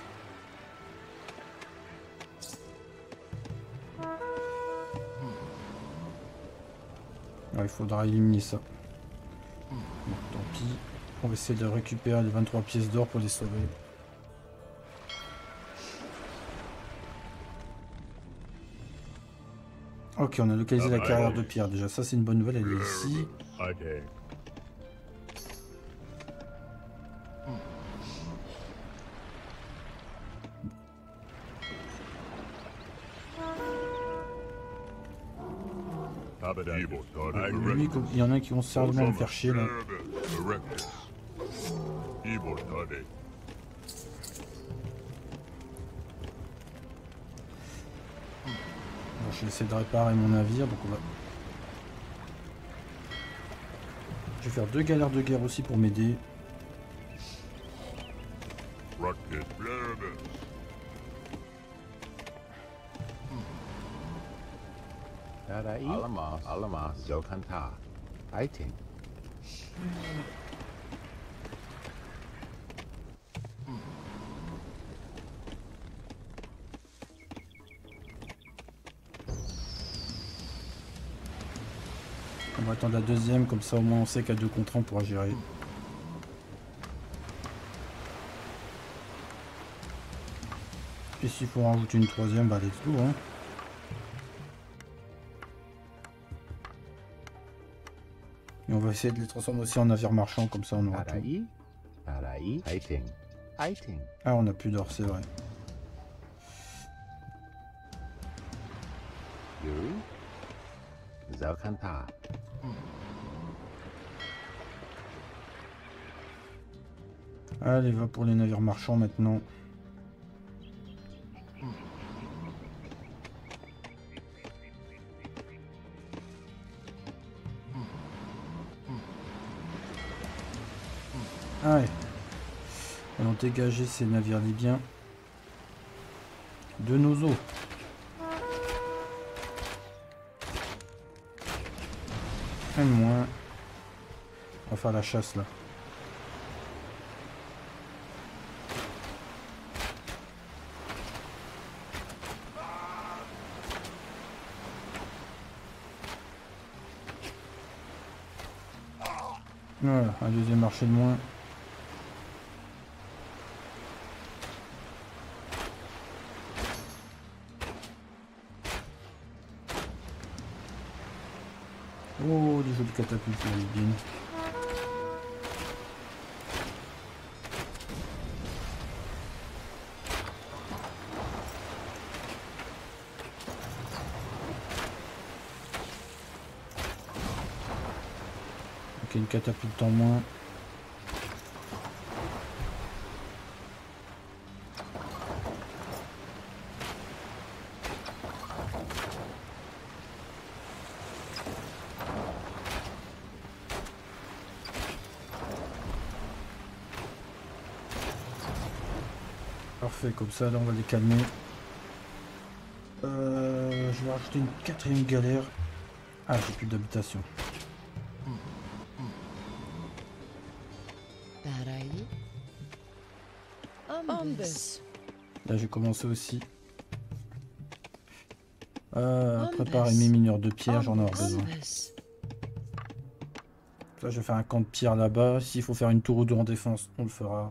Speaker 1: Ah, il faudra éliminer ça. Bon, tant pis. On va essayer de récupérer les 23 pièces d'or pour les sauver. Ok, on a localisé la carrière de pierre. Déjà, ça c'est une bonne nouvelle, elle est ici. Lui, il y en a qui vont sérieusement me faire chier là. Bon, je vais essayer de réparer mon navire, donc on va... Je vais faire 2 galères de guerre aussi pour m'aider.
Speaker 3: Alamas, Zokanta, Fighting.
Speaker 1: On va attendre la deuxième, comme ça au moins on sait qu'à 2 contre 1 on pourra gérer. Et s'il faut en rajouter une troisième, bah let's go hein. Et on va essayer de les transformer aussi en navire marchand, comme ça on aura tout.
Speaker 3: Parai, Fighting. Fighting.
Speaker 1: Ah, on a plus d'or, c'est vrai.
Speaker 3: Yuri, Zokanta.
Speaker 1: Allez, va pour les navires marchands maintenant. Ouais. On Allons dégager ces navires libyens de nos eaux. Un de moins. On va faire la chasse là. Voilà, un deuxième marché de moins. Oh, des jolies catapultes là, les bien. Ok, une catapulte en moins. Parfait, comme ça là on va les calmer. Je vais rajouter une quatrième galère. Ah, j'ai plus d'habitation.
Speaker 4: Darai. Ombus.
Speaker 1: Là j'ai commencé aussi. Préparer mes mineurs de pierre, j'en ai besoin.
Speaker 4: Ombus.
Speaker 1: Ça, je vais faire un camp de pierre là-bas. S'il faut faire une tour ou deux en défense, on le fera.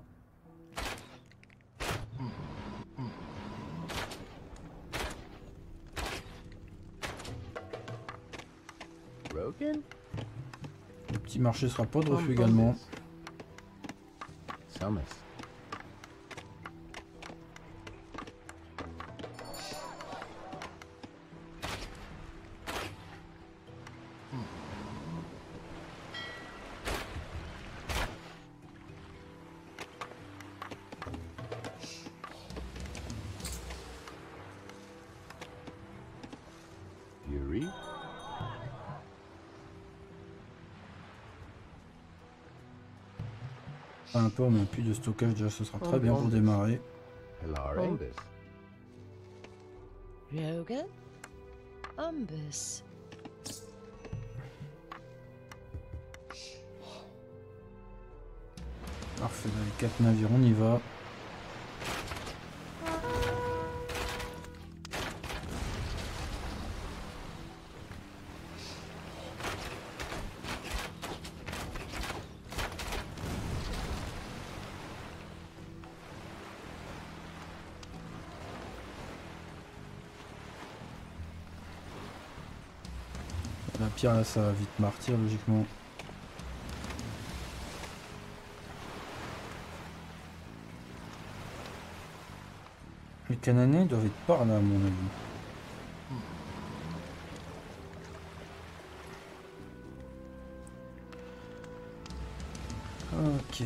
Speaker 3: Broken?
Speaker 1: Le petit marché sera pas de refus également.
Speaker 3: Summers. Fury?
Speaker 1: Un peu, on n'a plus de stockage déjà, ce sera très bien pour démarrer.
Speaker 3: Hilarambus.
Speaker 4: Rogan. Ombus.
Speaker 1: Parfait, là, les 4 navires, on y va. La pierre là, ça va vite partir logiquement. Les Cananéens doivent être par là à mon avis. Ok.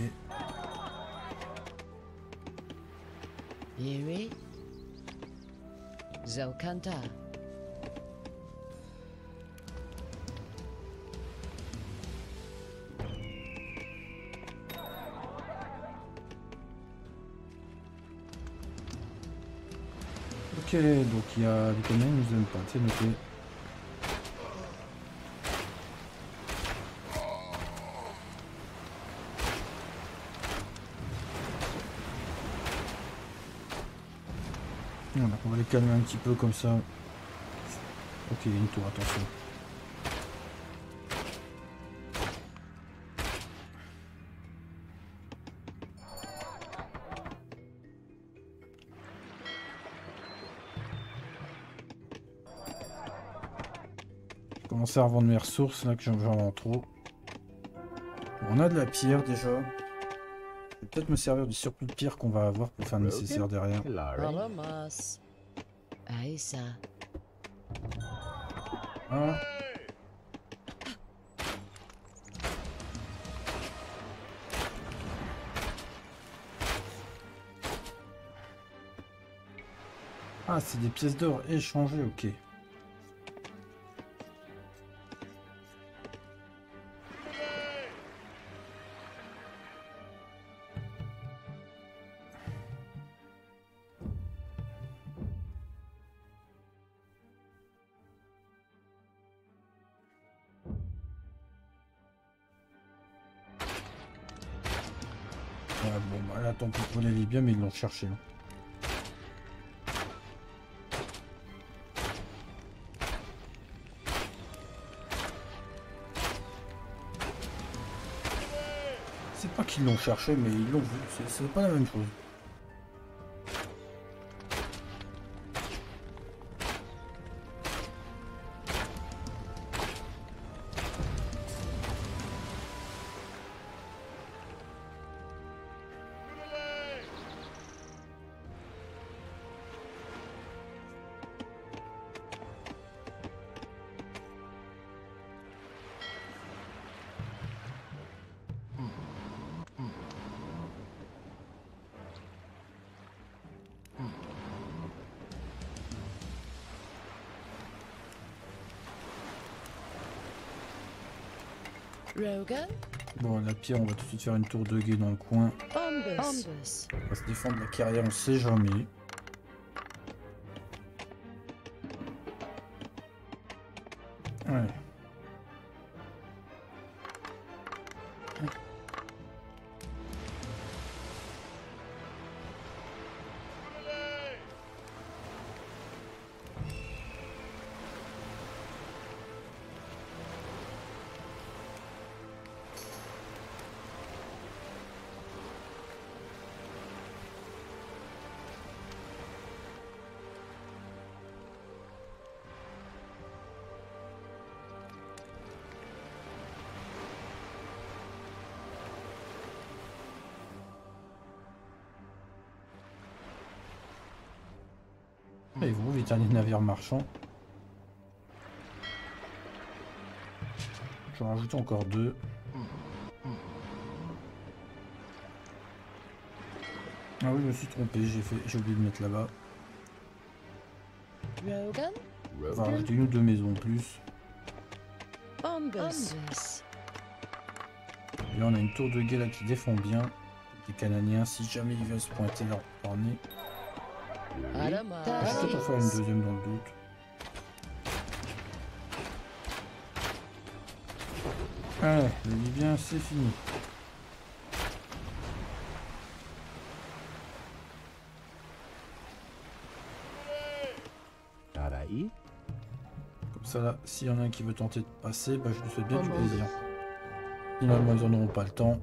Speaker 4: Yeri. Zelkanta.
Speaker 1: Ok, donc il y a les Cananéens, ils nous aiment pas, c'est noté. Voilà, on va les calmer un petit peu comme ça. Ok, il y a une tour, attention. Je commence à revendre mes ressources là que j'en vends trop. On a de la pierre déjà. Je vais peut-être me servir du surplus de pierre qu'on va avoir pour faire le nécessaire derrière.
Speaker 3: Hilarious.
Speaker 4: Palomas. Aisa.
Speaker 1: Hein? Ah, c'est des pièces d'or échangées, ok. bon, bah là, tant pis pour les Libyens, mais ils l'ont cherché. Hein. C'est pas qu'ils l'ont cherché, mais ils l'ont vu. C'est pas la même chose.
Speaker 4: Rogan,
Speaker 1: Bon, la pierre, on va tout de suite faire une tour de guet dans le coin.
Speaker 4: Ombus,
Speaker 1: On va se défendre la carrière, on sait jamais. Ouais. Et vous, vite les navires marchands. J'en rajoute encore 2. Ah oui, je me suis trompé, j'ai oublié de mettre là-bas.
Speaker 4: Rogan,
Speaker 1: On va rajouter une ou 2 maisons de plus.
Speaker 4: Ombus,
Speaker 1: Et là, on a une tour de guet là qui défend bien. Les Canadiens, si jamais ils veulent se pointer leur nez.
Speaker 4: Alama,
Speaker 1: Je vais peut-être en faire une deuxième dans le doute. Allez, le Libyen, c'est fini.
Speaker 3: Tarai?
Speaker 1: Comme ça, là, s'il y en a un qui veut tenter de passer, bah, je lui souhaite bien du plaisir. Finalement, ils en auront pas le temps.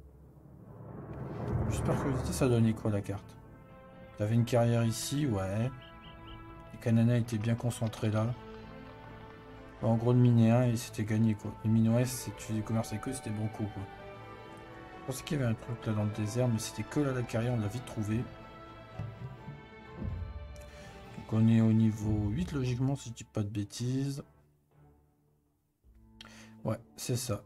Speaker 1: Juste par curiosité, ça donnait quoi la carte? T'avais une carrière ici, ouais. Les Canadiens étaient bien concentrés là. En gros, le miné 1 et c'était gagné quoi. Le miné ouest, c'est tu faisais du commerce avec eux, c'était bon coup quoi. Je pensais qu'il y avait un truc là dans le désert, mais c'était que là la carrière, on l'a vite trouvé. Donc on est au niveau 8 logiquement, si je dis pas de bêtises. Ouais, c'est ça.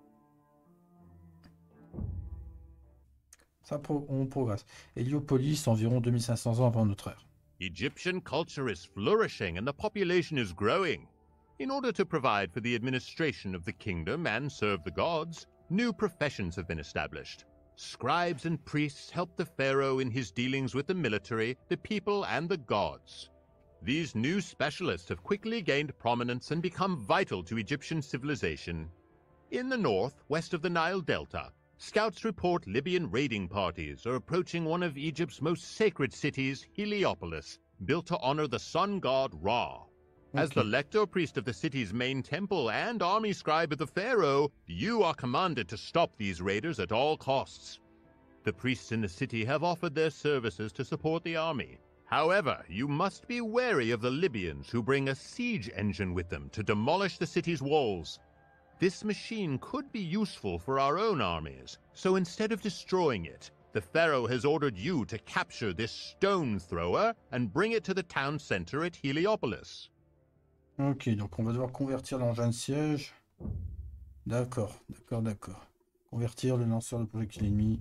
Speaker 1: On progresse. Héliopolis, environ 2500 ans avant notre ère.
Speaker 2: Egyptian culture is flourishing and the population is growing. In order to provide for the administration of the kingdom and serve the gods, new professions have been established. Scribes and priests help the pharaoh in his dealings with the military, the people, and the gods. These new specialists have quickly gained prominence and become vital to Egyptian civilization. In the north, west of the Nile Delta, scouts report Libyan raiding parties are approaching one of Egypt's most sacred cities, Heliopolis, built to honor the sun god Ra. As the lector priest of the city's main temple and army scribe of the pharaoh, you are commanded to stop these raiders at all costs. The priests in the city have offered their services to support the army. However, you must be wary of the Libyans who bring a siege engine with them to demolish the city's walls. This machine could be useful for our own armies, so instead of destroying it, the pharaoh has ordered you to capture this stone thrower and bring it to the town center at Heliopolis.
Speaker 1: Ok, donc on va devoir convertir l'engin de siège. D'accord, d'accord. Convertir le lanceur de projectiles ennemis.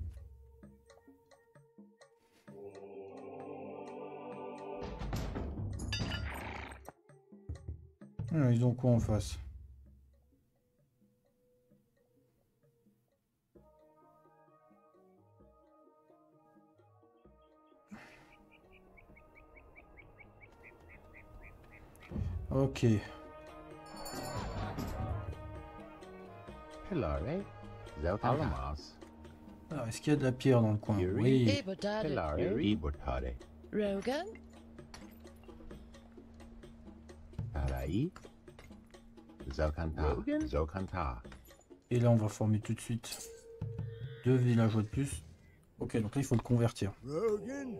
Speaker 1: Alors, ils ont quoi en face? Ok.
Speaker 3: Hilare? Zout Alamas.
Speaker 1: Alors, est-ce qu'il y a de la pierre dans le coin? Oui.
Speaker 4: Ibotade.
Speaker 3: Hilare, Ibotade.
Speaker 4: Rogan.
Speaker 3: Arai. Zokanta.
Speaker 2: Rogan?
Speaker 3: Zokanta.
Speaker 1: Et là, on va former tout de suite 2 villageois de plus. Ok, donc là, il faut le convertir.
Speaker 5: Rogan.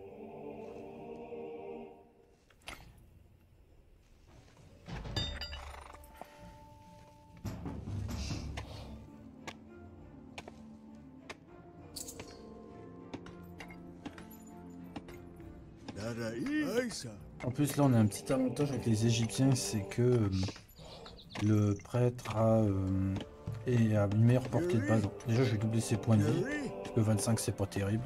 Speaker 5: Darai. Aïssa.
Speaker 1: En plus, là, on a un petit avantage avec les Égyptiens, c'est que le prêtre a une meilleure portée de base. Déjà, je vais doubler ses points de vie,
Speaker 5: Darai.
Speaker 1: parce que 25, c'est pas terrible.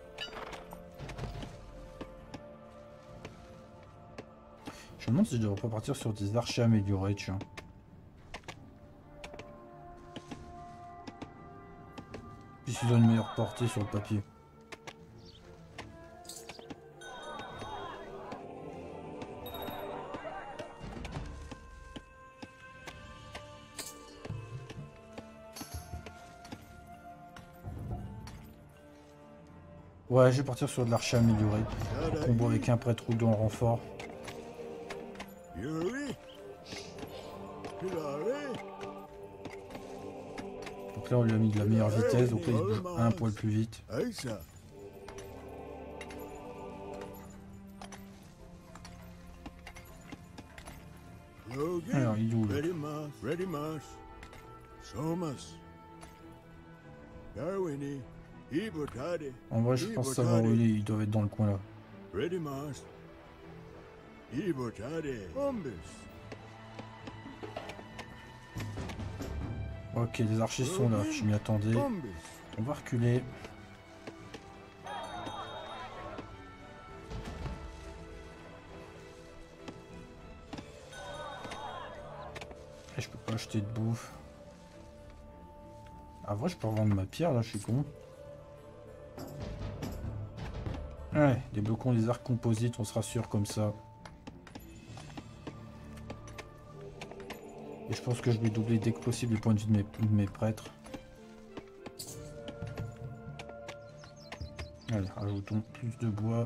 Speaker 1: Je me demande si je devrais pas partir sur des archers améliorés, tiens. Puisqu'ils ont une meilleure portée sur le papier. Ouais, je vais partir sur de l'archer amélioré. Combo avec un prêtre ou deux en renfort.
Speaker 5: Yuri. Hilare.
Speaker 1: Donc là, on lui a mis de la meilleure vitesse, donc là, il bouge un poil plus vite.
Speaker 5: Aïssa. Rogan.
Speaker 1: Alors, il est où, là?
Speaker 5: Ready Mas. Ready Mas. Somas. Darwini. Ibotade.
Speaker 1: En vrai, je pense savoir où il est, ils doivent être dans le coin là.
Speaker 5: Ready Mas. Ibotade. Bombus.
Speaker 1: Ok, les archers sont là, je m'y attendais.
Speaker 5: Bombus.
Speaker 1: On va reculer. Et je peux pas acheter de bouffe. Ah, vrai, je peux revendre ma pierre là, je suis con. Ouais, débloquons les arcs composites, on sera sûr comme ça. Et je pense que je vais doubler dès que possible les points de vue de mes prêtres. Allez, rajoutons plus de bois.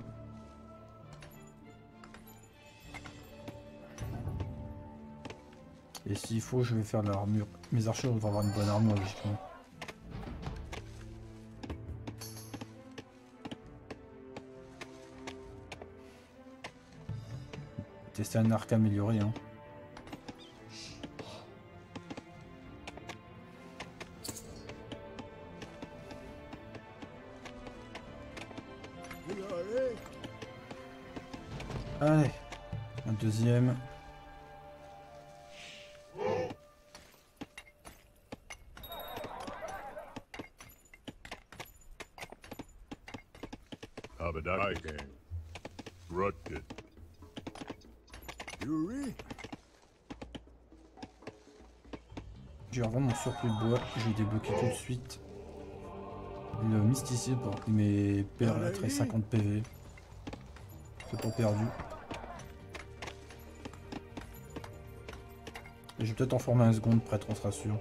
Speaker 1: Et s'il faut, je vais faire de l'armure. Mes archers vont avoir une bonne armure, logiquement. Tester un arc amélioré, hein.
Speaker 5: Hilare.
Speaker 1: Allez, un deuxième.
Speaker 2: Abadaki. Rutged.
Speaker 5: Yuri.
Speaker 1: Je vais revendre mon surplus de bois. Je vais débloquer tout de suite le mysticisme pour que mes permettre 50 PV. C'est pas perdu. Et je vais peut-être en former un second prêtre, on sera sûr.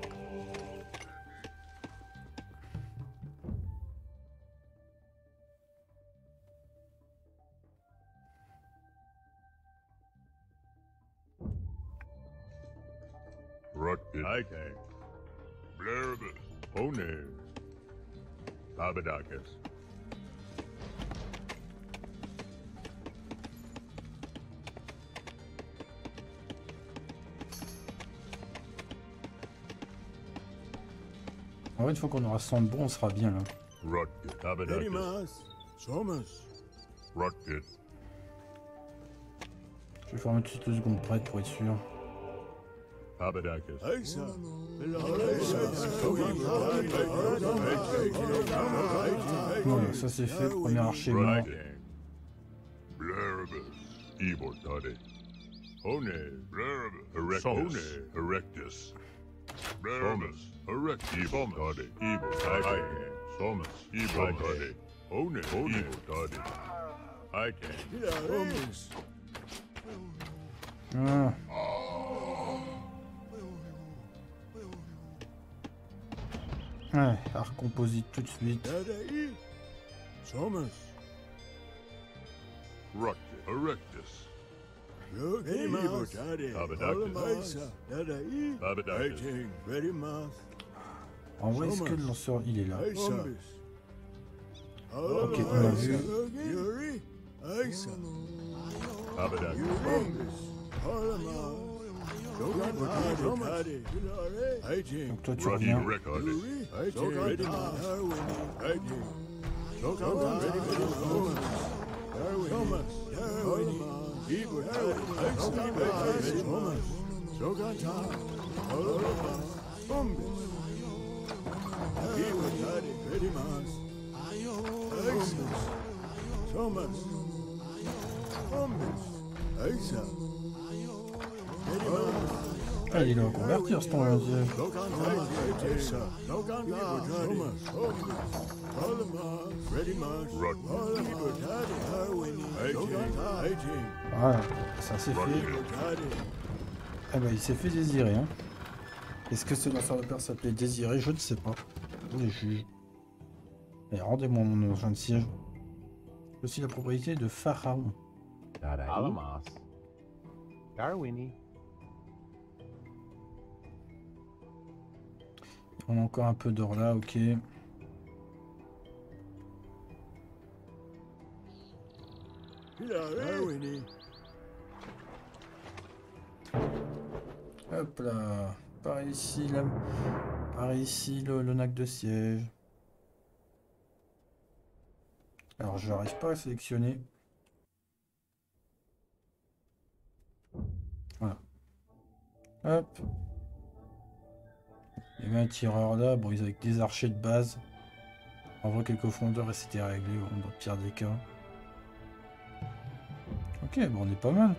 Speaker 2: Rutged. Ike. Bleribus. Oner. Abadakis.
Speaker 1: En vrai, une fois qu'on aura 100 de bons, on sera bien là.
Speaker 2: Rutged.
Speaker 5: Ready
Speaker 2: Abadakis.
Speaker 5: Mas. Somas.
Speaker 2: Rutged.
Speaker 1: Je vais former tout de suite le second prêtre pour être sûr.
Speaker 2: Abadakis.
Speaker 5: Aïssa.
Speaker 1: Voilà, ça c'est fait. Premier archer mort.
Speaker 2: Riding. Bleribus. Ebotade. Oner. Bleribus. Erectus. Erectus. Bleribus. Erectus. Ebotade. Ebotade. Somus. Ebotade. Oner. Ebotade. Ike.
Speaker 5: Bombus.
Speaker 1: Ah. Ouais, art composite tout de suite.
Speaker 5: Dadai. Somas.
Speaker 2: Ructus. Erectus.
Speaker 5: Very much.
Speaker 2: Abadactus.
Speaker 5: Dadai.
Speaker 2: Abadactus.
Speaker 5: Waiting. Very much.
Speaker 1: En vrai, est-ce que le lanceur il est là?
Speaker 5: Somas.
Speaker 1: Ok, on l'a vu.
Speaker 5: Yuri. Aisa.
Speaker 2: Abadactus.
Speaker 1: Donc toi tu
Speaker 2: Ruddy
Speaker 1: reviens.
Speaker 2: Recordus.
Speaker 1: Ah, il est en convertir ce ton Dieu. Voilà, ça s'est fait. Eh ben il s'est fait désirer. Hein. Est-ce que ce lanceur de peur s'appelait Désiré? Je ne sais pas. Vous les juges. Et rendez-moi mon engin de siège. J'ai aussi la propriété de Pharaon.
Speaker 3: Dadai.
Speaker 2: Alamas.
Speaker 3: Darwini.
Speaker 1: On a encore un peu d'or là, ok. Hop là. Par ici, là. Par ici, le nac de siège. Alors, je n'arrive pas à sélectionner. Voilà. Hop. Il y avait un tireur là. Bon, ils avaient des archers de base. On voit quelques fondeurs et c'était réglé. Bon, dans le pire des cas. Ok, bon, on est pas mal.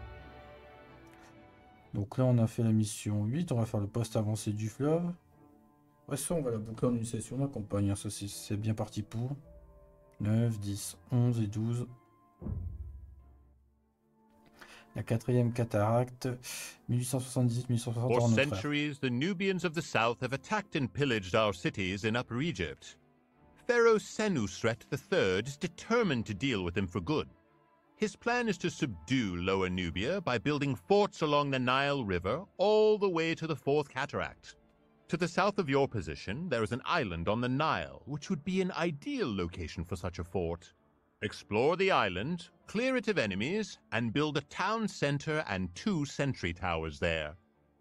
Speaker 1: Donc là, on a fait la mission 8. On va faire le poste avancé du fleuve. Ouais, ça, on va la boucler en une session de la campagne. Hein. Ça, c'est bien parti pour. 9, 10, 11 et 12. La quatrième cataracte, 1870-1860
Speaker 2: For
Speaker 1: en notre ère.
Speaker 2: centuries, the Nubians of the south have attacked and pillaged our cities in Upper Egypt. Pharaoh Senusret III is determined to deal with them for good. His plan is to subdue Lower Nubia by building forts along the Nile River all the way to the Fourth Cataract. To the south of your position, there is an island on the Nile, which would be an ideal location for such a fort. Explore the island, clear it of enemies, and build a town center and 2 sentry towers there.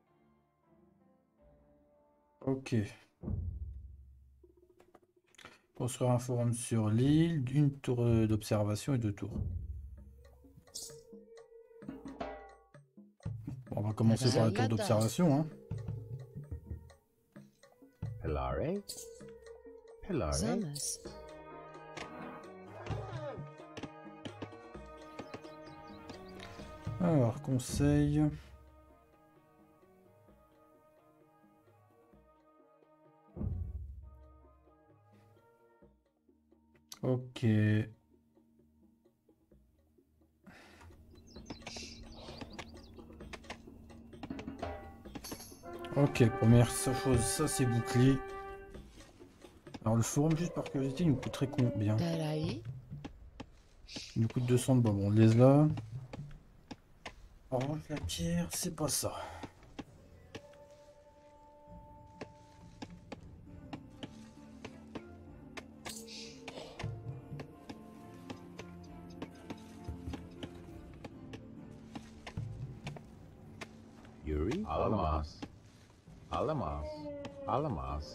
Speaker 1: Ok. Construire un forum sur l'île, une tour d'observation et 2 tours. On va commencer par la tour d'observation. Hein.
Speaker 3: Pilare. Pilare.
Speaker 4: Zamas.
Speaker 1: Alors, conseil. Ok. Ok, première chose, ça c'est bouclé. Alors le forum, juste par curiosité, il nous coûterait combien?
Speaker 4: Darai.
Speaker 1: Il nous coûte 200 de bois, bon, on laisse là. En revanche, la pierre, c'est pas ça.
Speaker 3: Yuri. Alamas. Alamas. Alamas.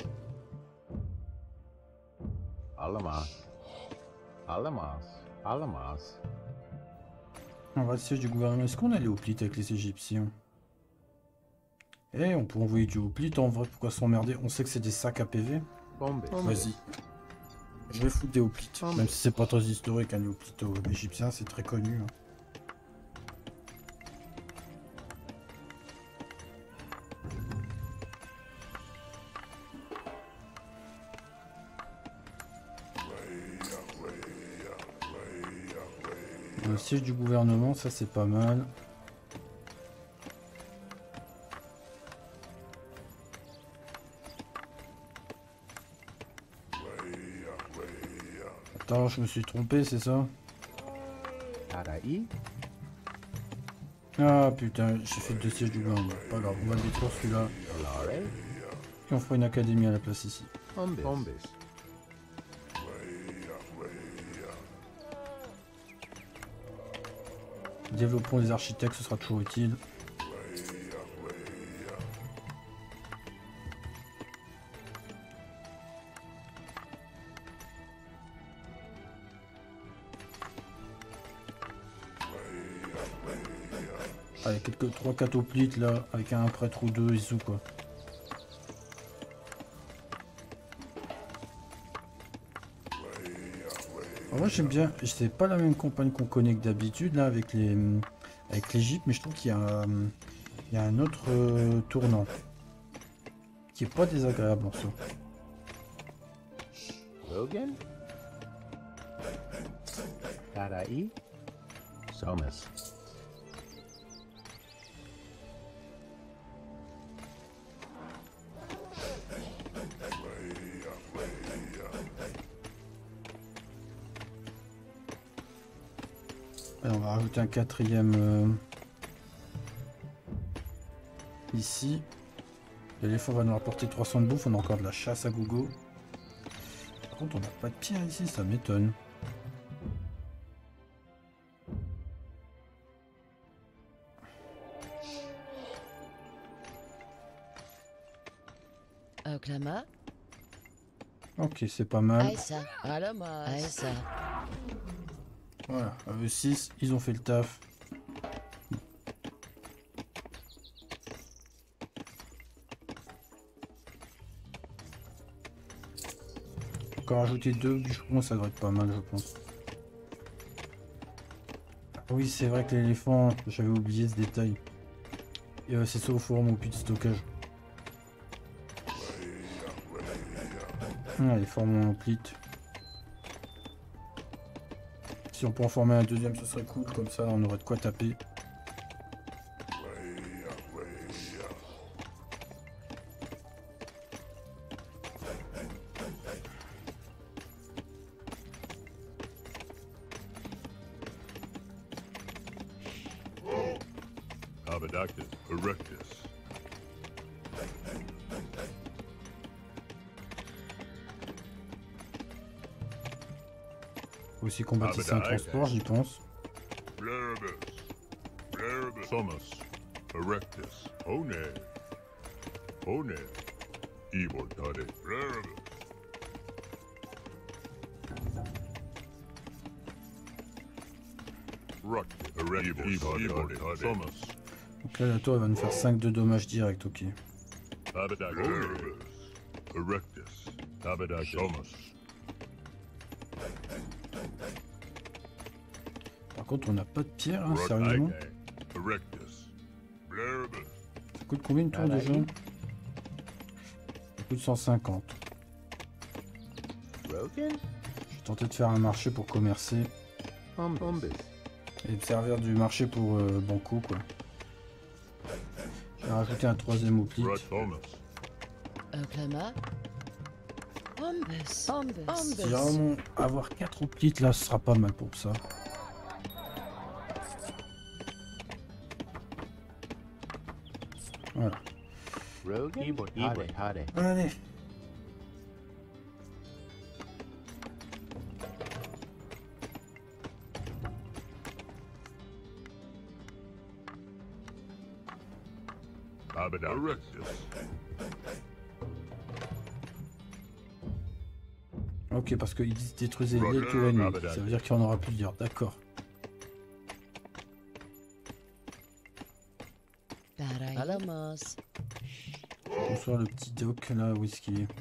Speaker 3: Alamas. Alamas. Alamas.
Speaker 1: On va le siège du gouvernement. Est-ce qu'on a les hoplites avec les Égyptiens? Eh, on peut envoyer du hoplite en vrai, pourquoi s'emmerder? On sait que c'est des sacs à PV.
Speaker 3: Bombes.
Speaker 1: Vas-y. Je vais foutre des hoplites. Même si c'est pas très historique, un hoplite égyptien, c'est très connu. Hein. Le siège du gouvernement, ça c'est pas mal. Attends, je me suis trompé, c'est ça?
Speaker 3: Tarai.
Speaker 1: Ah putain, j'ai fait 2 sièges doublants. Pas grave, on va le détruire celui-là.
Speaker 3: Helare.
Speaker 1: Et on fera une académie à la place ici.
Speaker 3: Ombis.
Speaker 1: Développons les architectes, ce sera toujours utile. Allez, quelques 3-4 hoplites là, avec un prêtre ou deux, et sous quoi. Alors moi j'aime bien, c'est pas la même campagne qu'on connaît que d'habitude là avec l'Égypte, mais je trouve qu'il y a un autre tournant qui est pas désagréable en soi.
Speaker 3: Logan. Tarai. Somas.
Speaker 1: Allez, on va rajouter un quatrième ici. L'éléphant va nous rapporter 300 de bouffe, on a encore de la chasse à gogo. Par contre on n'a pas de pierre ici, ça m'étonne.
Speaker 4: Oklama.
Speaker 1: Ok, c'est pas mal.
Speaker 4: Aïssa. Alamas. Aïssa.
Speaker 1: Voilà, eux 6, ils ont fait le taf. Encore rajouter 2 bûcherons, ça devrait être pas mal, je pense. Oui, c'est vrai que l'éléphant, j'avais oublié ce détail. C'est ça au forum au puits de stockage. Allez, formons un hoplite. Si on peut en former un deuxième, ce serait cool, comme ça on aurait de quoi taper.
Speaker 5: Abadactus erectus.
Speaker 1: Faut aussi combattre un transport, j'y pense.
Speaker 5: Blaribus. Blaribus. Somus. Erectus. One. One. Evil Tade. Blaribus. Ruct. Erectus. Evil Tade. Somus.
Speaker 1: Donc là, la tour elle va nous faire 5 de dommages directs, ok.
Speaker 5: Abadactus. Erectus. Abadactus. Somus.
Speaker 1: Par contre, on n'a pas de pierre, hein, sérieusement.
Speaker 5: Erectus. Blaribus.
Speaker 1: Ça coûte combien une tour déjà? Ça coûte 150.
Speaker 3: Rogan.
Speaker 1: Je vais tenter de faire un marché pour commercer.
Speaker 3: Ombis.
Speaker 1: Et me servir du marché pour Banco, quoi. Je vais rajouter un troisième hoplite.
Speaker 5: Thomas.
Speaker 4: Oklama. Ombus. Ombus.
Speaker 1: Si vraiment avoir 4 hoplites là, ce sera pas mal pour ça. Voilà.
Speaker 3: Rogan. Evil Tade.
Speaker 1: Allez.
Speaker 5: Abadactus.
Speaker 1: Ok, parce qu'ils détruisaient les tours ennemies. Ça veut dire qu'il y en aura plusieurs, d'accord.
Speaker 4: Alamas.
Speaker 1: Bonsoir le petit doc là, où est-ce qu'il est?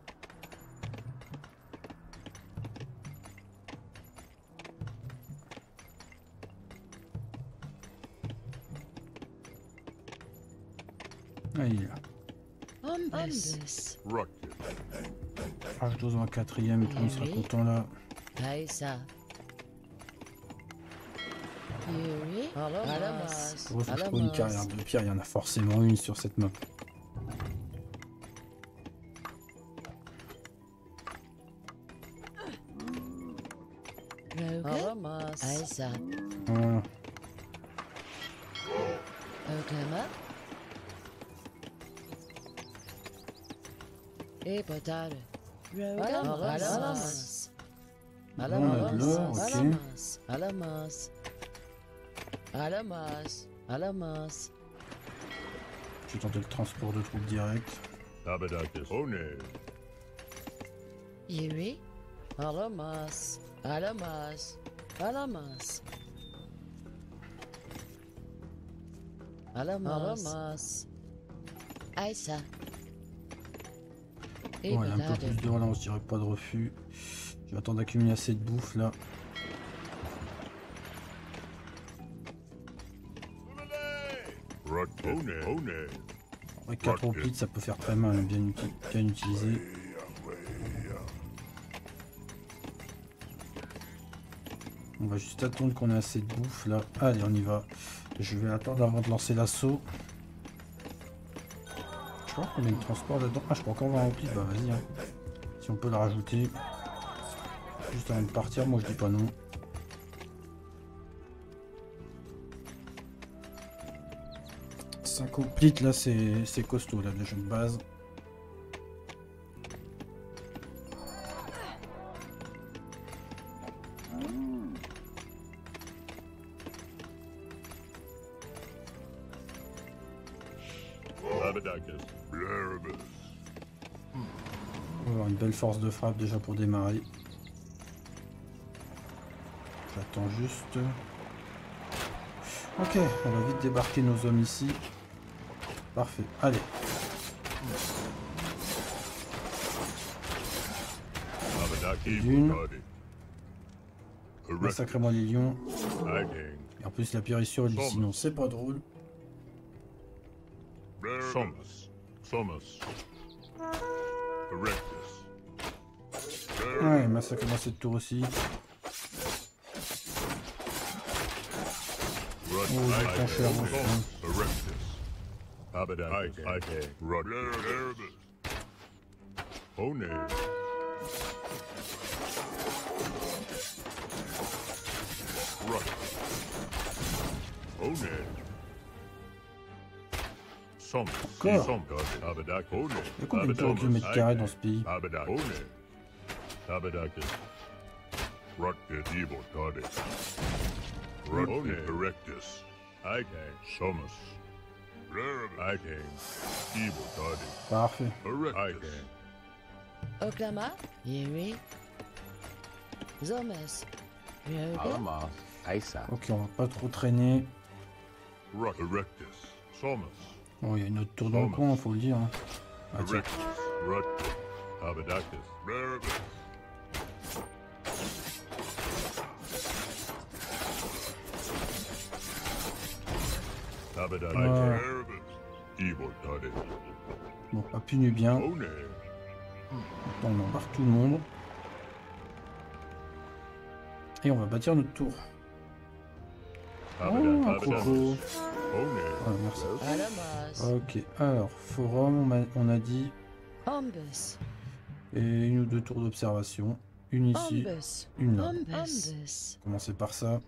Speaker 1: Ah, il est là.
Speaker 4: Ombus.
Speaker 5: Ructus.
Speaker 1: Rajoutons un quatrième et tout le monde sera content là.
Speaker 4: Aïssa. Yuri. Alamas.
Speaker 1: Il faut que je trouve une carrière de pierre, il y en a forcément une sur cette map.
Speaker 4: Ramasse. Aïssa.
Speaker 1: Hum,
Speaker 4: Oklama. Et potard. Alamas.
Speaker 1: on a de l'or, ok.
Speaker 4: Alamas. Alamas. Alamas. Alamas.
Speaker 1: Je vais tenter le transport de troupes direct.
Speaker 2: Abadakis. One.
Speaker 4: Yuri. Alamas. Alamas. Alamas. Alamas. Aïssa. Et
Speaker 1: Ouais, un peu
Speaker 4: potard.
Speaker 1: plus de relance, je dirais pas de refus. Je vais attendre d'accumuler assez de bouffe là.
Speaker 2: One.
Speaker 1: Ouais, 4 hoplites, ça peut faire très mal, bien utilisé. On va juste attendre qu'on ait assez de bouffe là. Allez, on y va. Je vais attendre avant de lancer l'assaut. Je crois qu'on a une transport là-dedans. Ah, je peux encore avoir un hoplite, bah vas-y. Hein. Si on peut le rajouter. Juste avant de partir, moi je dis pas non. Cinq hoplites là, c'est costaud là, déjà de base.
Speaker 2: Abadakis. Blarabus.
Speaker 1: On va avoir une belle force de frappe déjà pour démarrer. J'attends juste. Ok, on va vite débarquer nos hommes ici. Parfait, allez.
Speaker 2: Abadakis.
Speaker 1: Une.
Speaker 2: Body.
Speaker 1: Massacrez-moi les lions.
Speaker 2: Hiding.
Speaker 1: Et en plus la périssure, elle dit sinon c'est pas drôle.
Speaker 2: Somus. Somus. Erectus.
Speaker 1: Ouais, massacrez-moi cette tour aussi. Oh, j'ai ton cher, mon frère.
Speaker 2: Erectus. Abadakis. Hiding. Rudderabus. One. One.
Speaker 1: Encore. Il y a combien de tours de mètres carrés dans ce pays?
Speaker 2: Erectus. Somus.
Speaker 1: Parfait.
Speaker 4: Oklama. Yuri. Zomes. Yoga.
Speaker 3: Alamas. Aïssa.
Speaker 1: Ok, on va pas trop traîner.
Speaker 2: Erectus. Somus.
Speaker 1: Bon, il y a une autre tour dans le coin, faut le dire. Hein. Ah, tiens.
Speaker 2: Erectus. Rudkus. Abadakis. Rarabus. Abadakis.
Speaker 1: Ouais.
Speaker 2: Rarabus. Evil Toddy.
Speaker 1: Bon, pas puni bien.
Speaker 2: One.
Speaker 1: On embarque tout le monde. Et on va bâtir notre tour. Oh, un croco. Ah, merci.
Speaker 4: Alamas.
Speaker 1: Ok, alors, forum, on a dit.
Speaker 4: Ombus.
Speaker 1: Et une ou deux tours d'observation. Une ici,
Speaker 4: Ombus.
Speaker 1: une là.
Speaker 4: Ombus.
Speaker 1: Commencer par ça.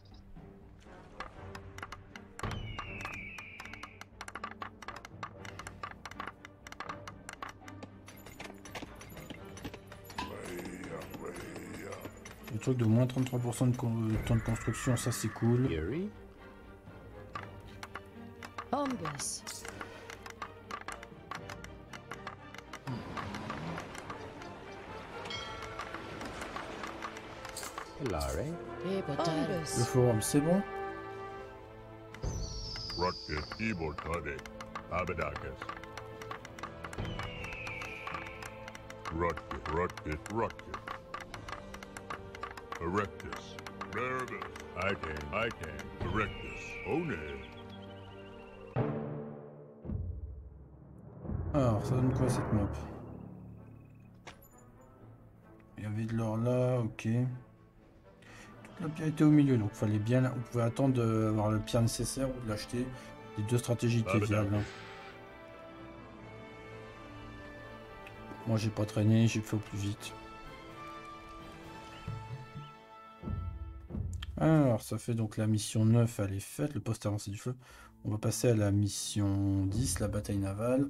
Speaker 1: Le truc de moins 33% de temps de construction, ça c'est cool.
Speaker 3: Yuri.
Speaker 4: Ombus.
Speaker 3: Hilare.
Speaker 4: Et potard.
Speaker 1: Le forum, c'est bon?
Speaker 2: Rutkus. Evil Toddy. Abadakis. Rutkus. Erectus. Rarabus. Ican. Erectus. One.
Speaker 1: Alors, ça donne quoi cette map? Il y avait de l'or là, ok. Toute la pierre était au milieu, donc fallait bien. On pouvait attendre d'avoir le pierre nécessaire ou de l'acheter. Les deux stratégies étaient viables. Hein. Moi j'ai pas traîné, j'ai fait au plus vite. Alors, ça fait donc la mission 9, elle est faite, le poste avancé du feu. On va passer à la mission 10, la bataille navale.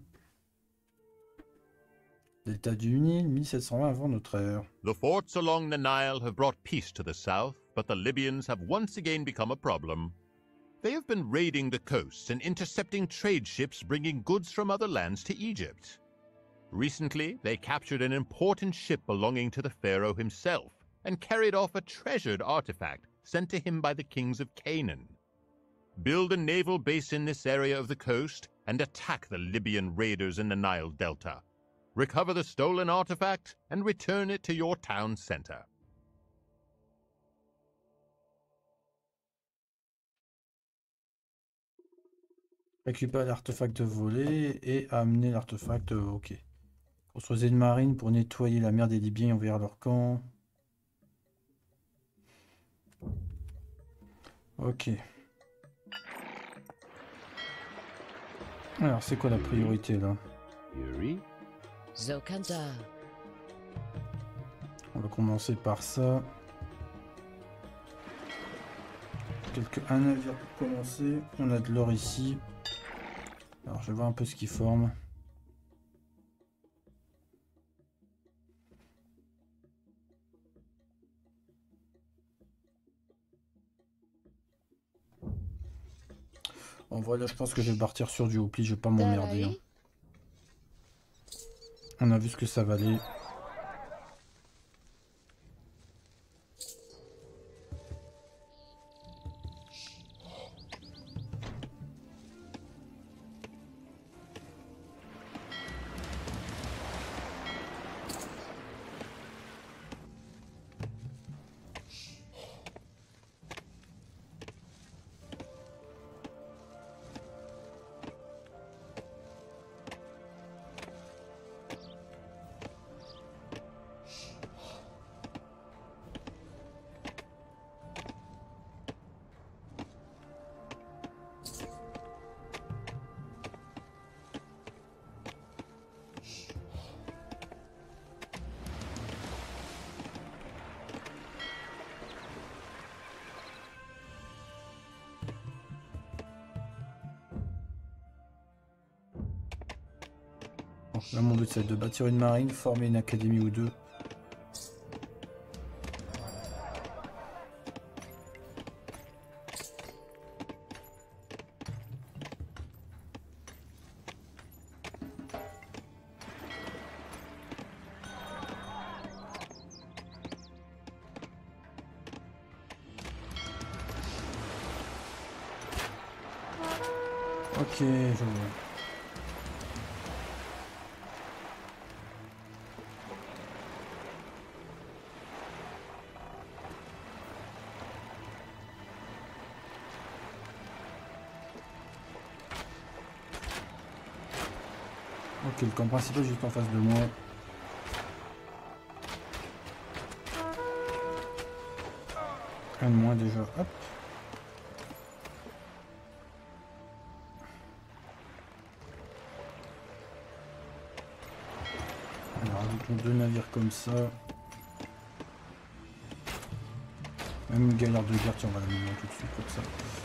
Speaker 1: Delta du Nil, 1720 avant notre ère.
Speaker 2: The forts along the Nile have brought peace to the south, but the Libyans have once again become a problem. They have been raiding the coasts and intercepting trade ships bringing goods from other lands to Egypt. Recently, they captured an important ship belonging to the pharaoh himself and carried off a treasured artifact sent to him by the kings of Canaan. Build a naval base in this area of the coast and attack the Libyan raiders in the Nile Delta. Recover the stolen artifact and return it to your town center.
Speaker 1: Récupérer l'artefact volé et amener l'artefact. Ok. Construisez une marine pour nettoyer la mer des Libyens et envers leur camp. Ok. Alors, c'est quoi la priorité là?
Speaker 3: Yuri.
Speaker 4: Zokanda.
Speaker 1: On va commencer par ça. Un navire pour commencer. On a de l'or ici. Alors, je vais voir un peu ce qu'il forme. En vrai, là, je pense que je vais partir sur du Hoplite, je vais pas m'emmerder. Hein. On a vu ce que ça valait. Là, mon but, c'est de bâtir une marine, former une académie ou deux. Ok, je vois. Ok, le camp principal est juste en face de moi. Un de moins déjà, hop. Alors, rajoutons deux navires comme ça. Même une galère de guerre, tiens, on va la mettre tout de suite comme ça.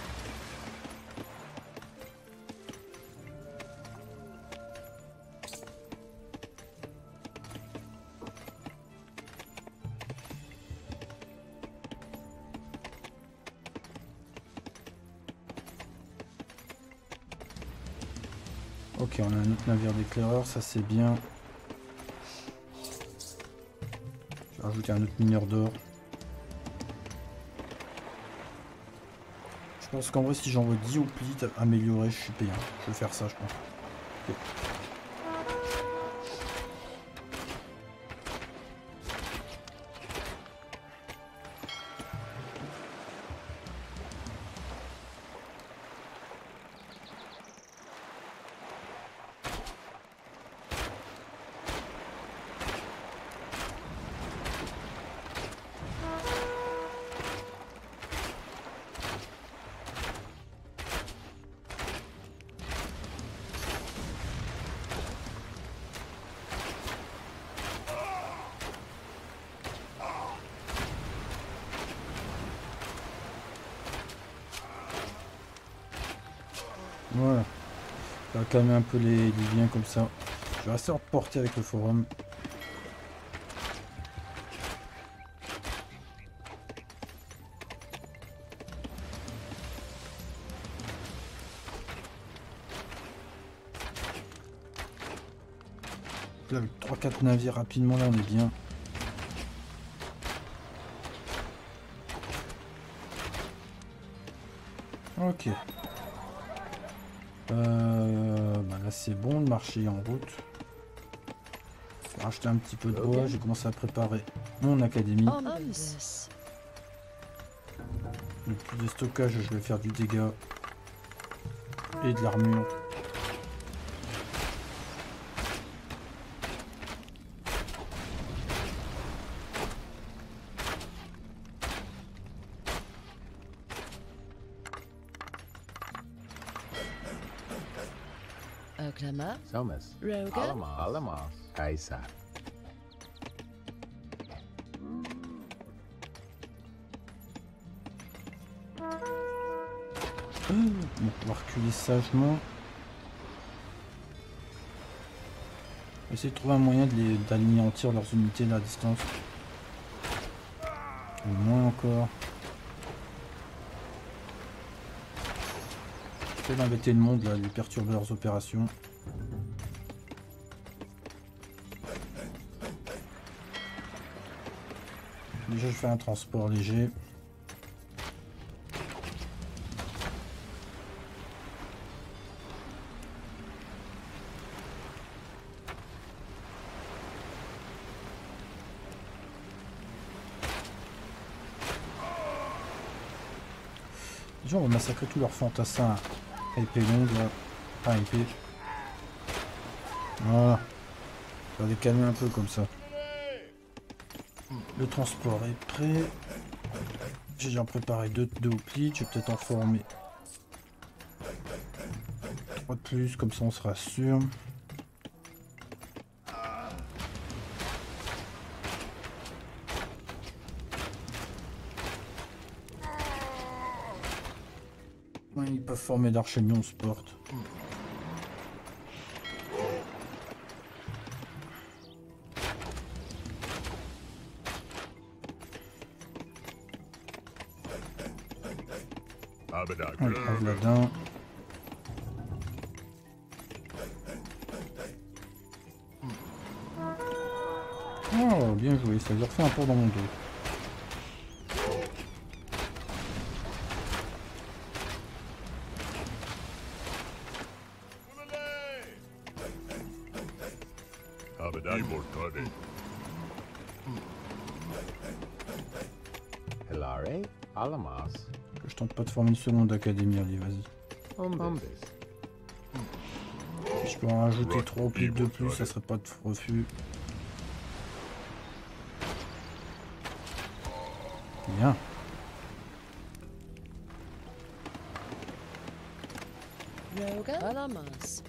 Speaker 1: Ok, on a un autre navire d'éclaireur, ça c'est bien. Je vais rajouter un autre mineur d'or. Je pense qu'en vrai, si j'envoie 10 hoplites améliorés, je suis payant. Je vais faire ça, je pense. Okay. Voilà. Ça va calmer un peu les liens comme ça. Je vais rester en portée avec le forum. Là, avec 3-4 navires rapidement, là on est bien. Ok. Bah là c'est bon, le marché est en route. Je vais racheter un petit peu de bois, j'ai commencé à préparer mon académie.
Speaker 4: Omnibus.
Speaker 1: Le plus de stockage, je vais faire du dégât et de l'armure.
Speaker 4: Oklahoma.
Speaker 3: Somas.
Speaker 4: Rogan.
Speaker 3: Alamos. Aisa.
Speaker 1: On va reculer sagement. Essayer de trouver un moyen d'anéantir leurs unités là, à distance. Au moins encore. J'essaie d'embêter le monde là, de perturber leurs opérations. Déjà je fais un transport léger. Déjà on va massacrer tous leurs fantassins à épée longue là. Pas épée. Voilà. Ça va les calmer un peu comme ça. Le transport est prêt. J'ai déjà préparé deux hoplites. Je vais peut-être en former 3 de plus, comme ça on sera sûr. Ouais, ils peuvent former d'Archemion Sport. On le prend là-dedans. Oh, bien joué, ça leur fait un tour dans mon dos.
Speaker 3: Hilare. Alamos.
Speaker 1: Je tente pas de former une seconde académie, allez, vas-y.
Speaker 3: Ombis.
Speaker 1: Si je peux en rajouter 3 hoplites de plus, ça serait pas de refus. Bien.
Speaker 4: Rogan. Alamos.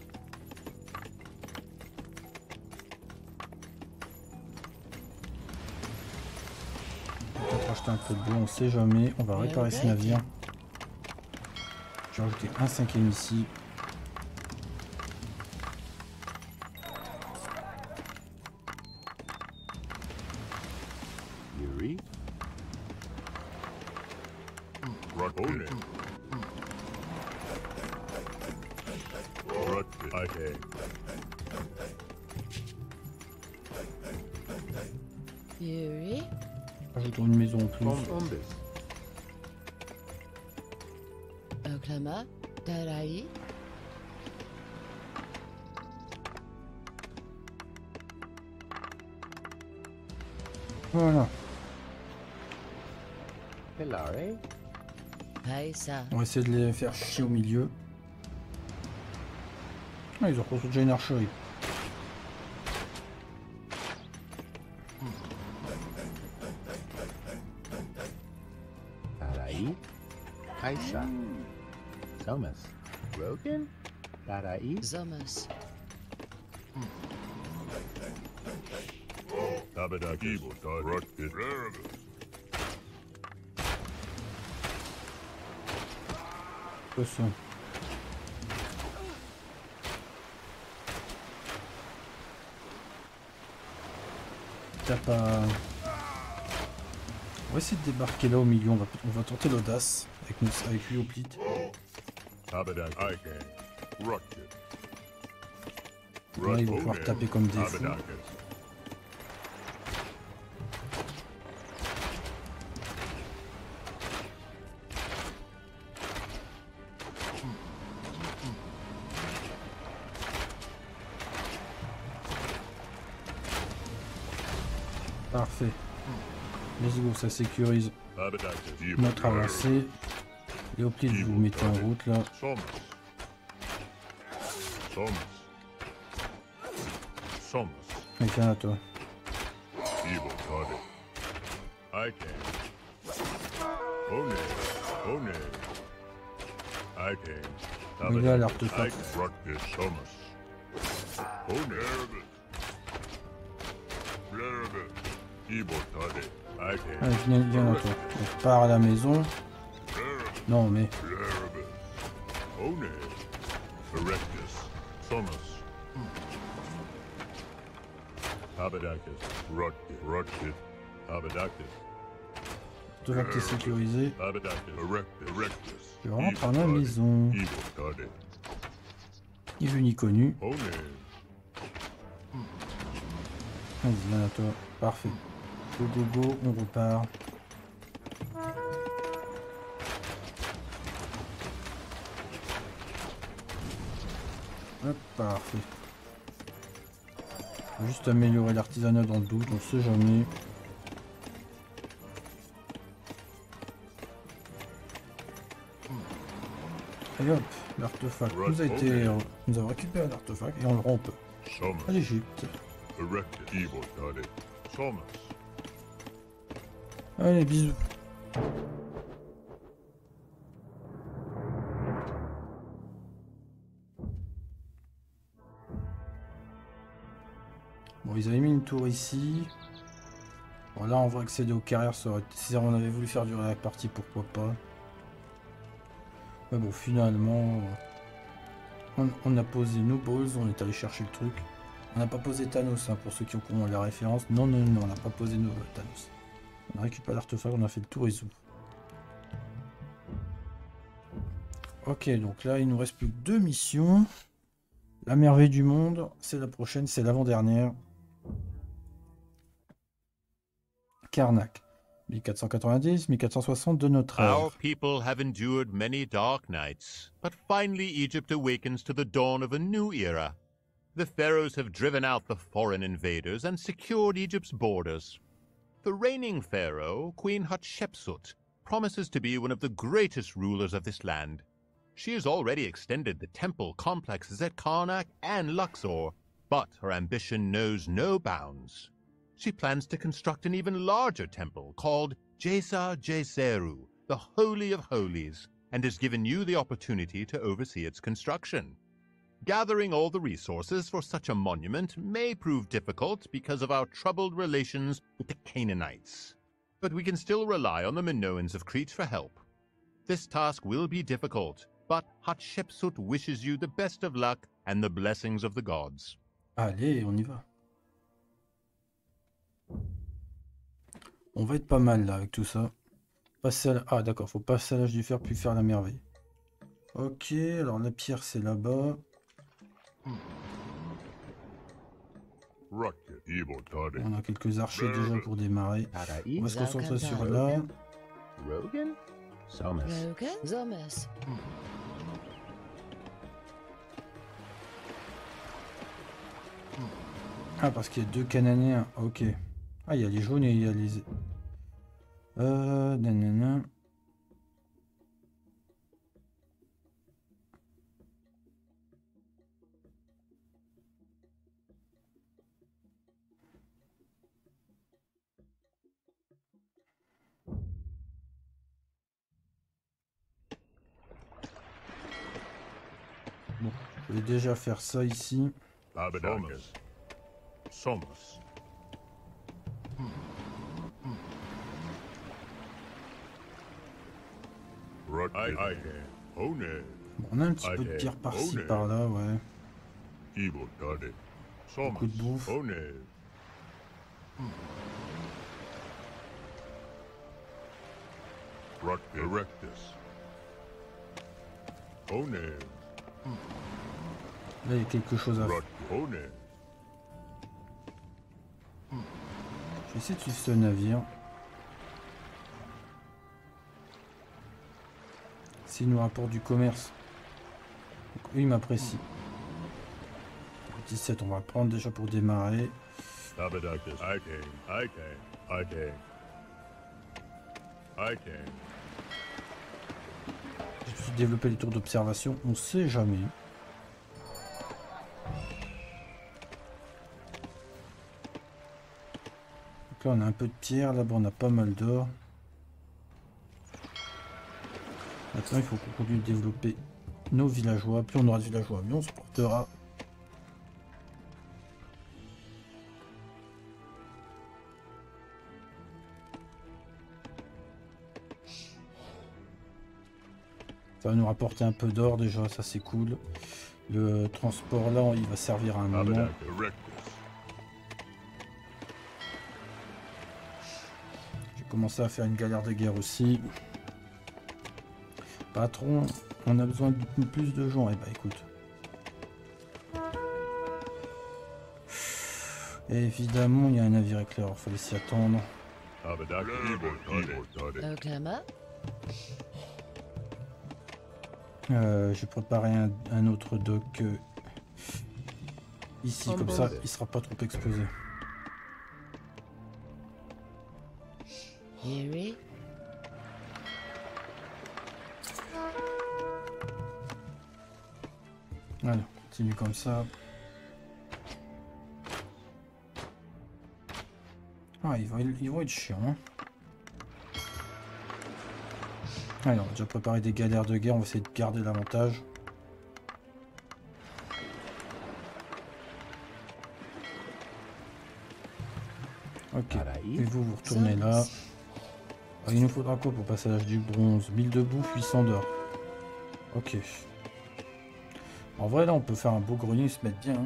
Speaker 1: Peut-être acheter un peu de bois, on sait jamais. On va réparer ce navire. Je vais rajouter un 5e ici.
Speaker 3: Yuri.
Speaker 4: Yuri.
Speaker 1: Rajoutons une maison en plus.
Speaker 3: Ombis.
Speaker 4: Oklahoma. Darai.
Speaker 1: Voilà.
Speaker 3: Hilare.
Speaker 4: Paisa.
Speaker 1: On va essayer de les faire chier au milieu. Ah, ils ont construit déjà une archerie.
Speaker 3: Darai. Aisa. Somas. Rogan. Darai.
Speaker 4: Zomas.
Speaker 1: Que ça. t'as pas... On va essayer de débarquer là au milieu, on va tenter l'audace avec lui au plit.
Speaker 5: Abadak. Rocket.
Speaker 1: Là, ils vont pouvoir taper comme des fous. Parfait. Let's go, ça sécurise notre avancée. Léoplite, vous vous mettez en route là. Viens à toi. Il a l'artefact. Allez, viens à toi. On part à la maison. Non mais... L'artefact est sécurisé. Je rentre à la maison. Ni vu ni connu. Vas-y, viens à toi. Parfait. Go go go, on repart. Hop, parfait. Faut juste améliorer l'artisanat dans le doute, on sait jamais. Et hop, l'artefact nous avons récupéré l'artefact et on le rend à l'Égypte. Allez, bisous. Bon, ils avaient mis une tour ici. Bon, là, on va accéder aux carrières. Si on avait voulu faire durer la partie, pourquoi pas. Mais bon, finalement, on a posé nos balls, on est allé chercher le truc. On n'a pas posé Thanos, hein, pour ceux qui ont la référence. Non, non, non, on n'a pas posé nos Thanos. On a récupéré l'artefact, on a fait le tour et tout. Ok, donc là, il nous reste plus que 2 missions. La merveille du monde, c'est la prochaine, c'est l'avant-dernière. Karnak. 1490, 1460 de notre ère.
Speaker 2: Our people have endured many dark nights, but finally Egypt awakens to the dawn of a new era. The pharaohs have driven out the foreign invaders and secured Egypt's borders. The reigning pharaoh, Queen Hatshepsut, promises to be one of the greatest rulers of this land. She has already extended the temple complexes at Karnak and Luxor, but her ambition knows no bounds. She plans to construct an even larger temple called Jesa Jeseru, the Holy of Holies, and has given you the opportunity to oversee its construction. Gathering all the resources for such a monument may prove difficult because of our troubled relations with the Canaanites. But we can still rely on the Minoans of Crete for help. This task will be difficult, but Hatshepsut wishes you the best of luck and the blessings of the gods.
Speaker 1: Allez, on y va. On va être pas mal là avec tout ça. Passer à la... Ah d'accord, faut passer à l'âge du fer puis faire la merveille. Ok, alors la pierre c'est là-bas. On a quelques archers déjà pour démarrer. On va se concentrer sur là.
Speaker 3: Rogan? Somas.
Speaker 4: Rogan? Zomas.
Speaker 1: Ah, parce qu'il y a 2 Cananéens. Ok. Ah, il y a les jaunes et il y a les... Nanana. Bon, je vais déjà faire ça ici.
Speaker 5: Somas.
Speaker 1: Bon, on a un petit peu de pierre par-ci, par-là, ouais. Beaucoup de bouffe.
Speaker 5: Erectus. One.
Speaker 1: Là, il y a quelque chose à faire.
Speaker 5: One.
Speaker 1: Je vais essayer de suivre ce navire. S'il nous rapporte du commerce. Donc, eux, ils m'apprécient. 17, on va prendre déjà pour démarrer.
Speaker 5: Tabadactus. I came.
Speaker 1: J'ai tout de suite développé les tours d'observation, on sait jamais. Donc là on a un peu de pierre, là-bas on a pas mal d'or. Maintenant il faut qu'on continue de développer nos villageois. Plus on aura de villageois, mieux on se portera. Ça va nous rapporter un peu d'or déjà, ça c'est cool. Le transport là, il va servir à un moment. J'ai commencé à faire une galère de guerre aussi. Patron, on a besoin de plus de gens. Eh bah écoute. Et évidemment, il y a un navire éclaireur, il fallait s'y attendre.
Speaker 4: Oklahoma.
Speaker 1: J'ai préparé un autre dock ici, comme ça il sera pas trop exposé.
Speaker 4: Yuri.
Speaker 1: Allez, on continue comme ça. Ah, ils vont être chiants. Hein. Allez, on va déjà préparer des galères de guerre, on va essayer de garder l'avantage. Ok, et vous retournez là. Ah, il nous faudra quoi pour passer à l'âge du bronze? 1000 de bouffe, 800 d'or. Ok. En vrai, là, on peut faire un beau grenier et se mettre bien. Hein.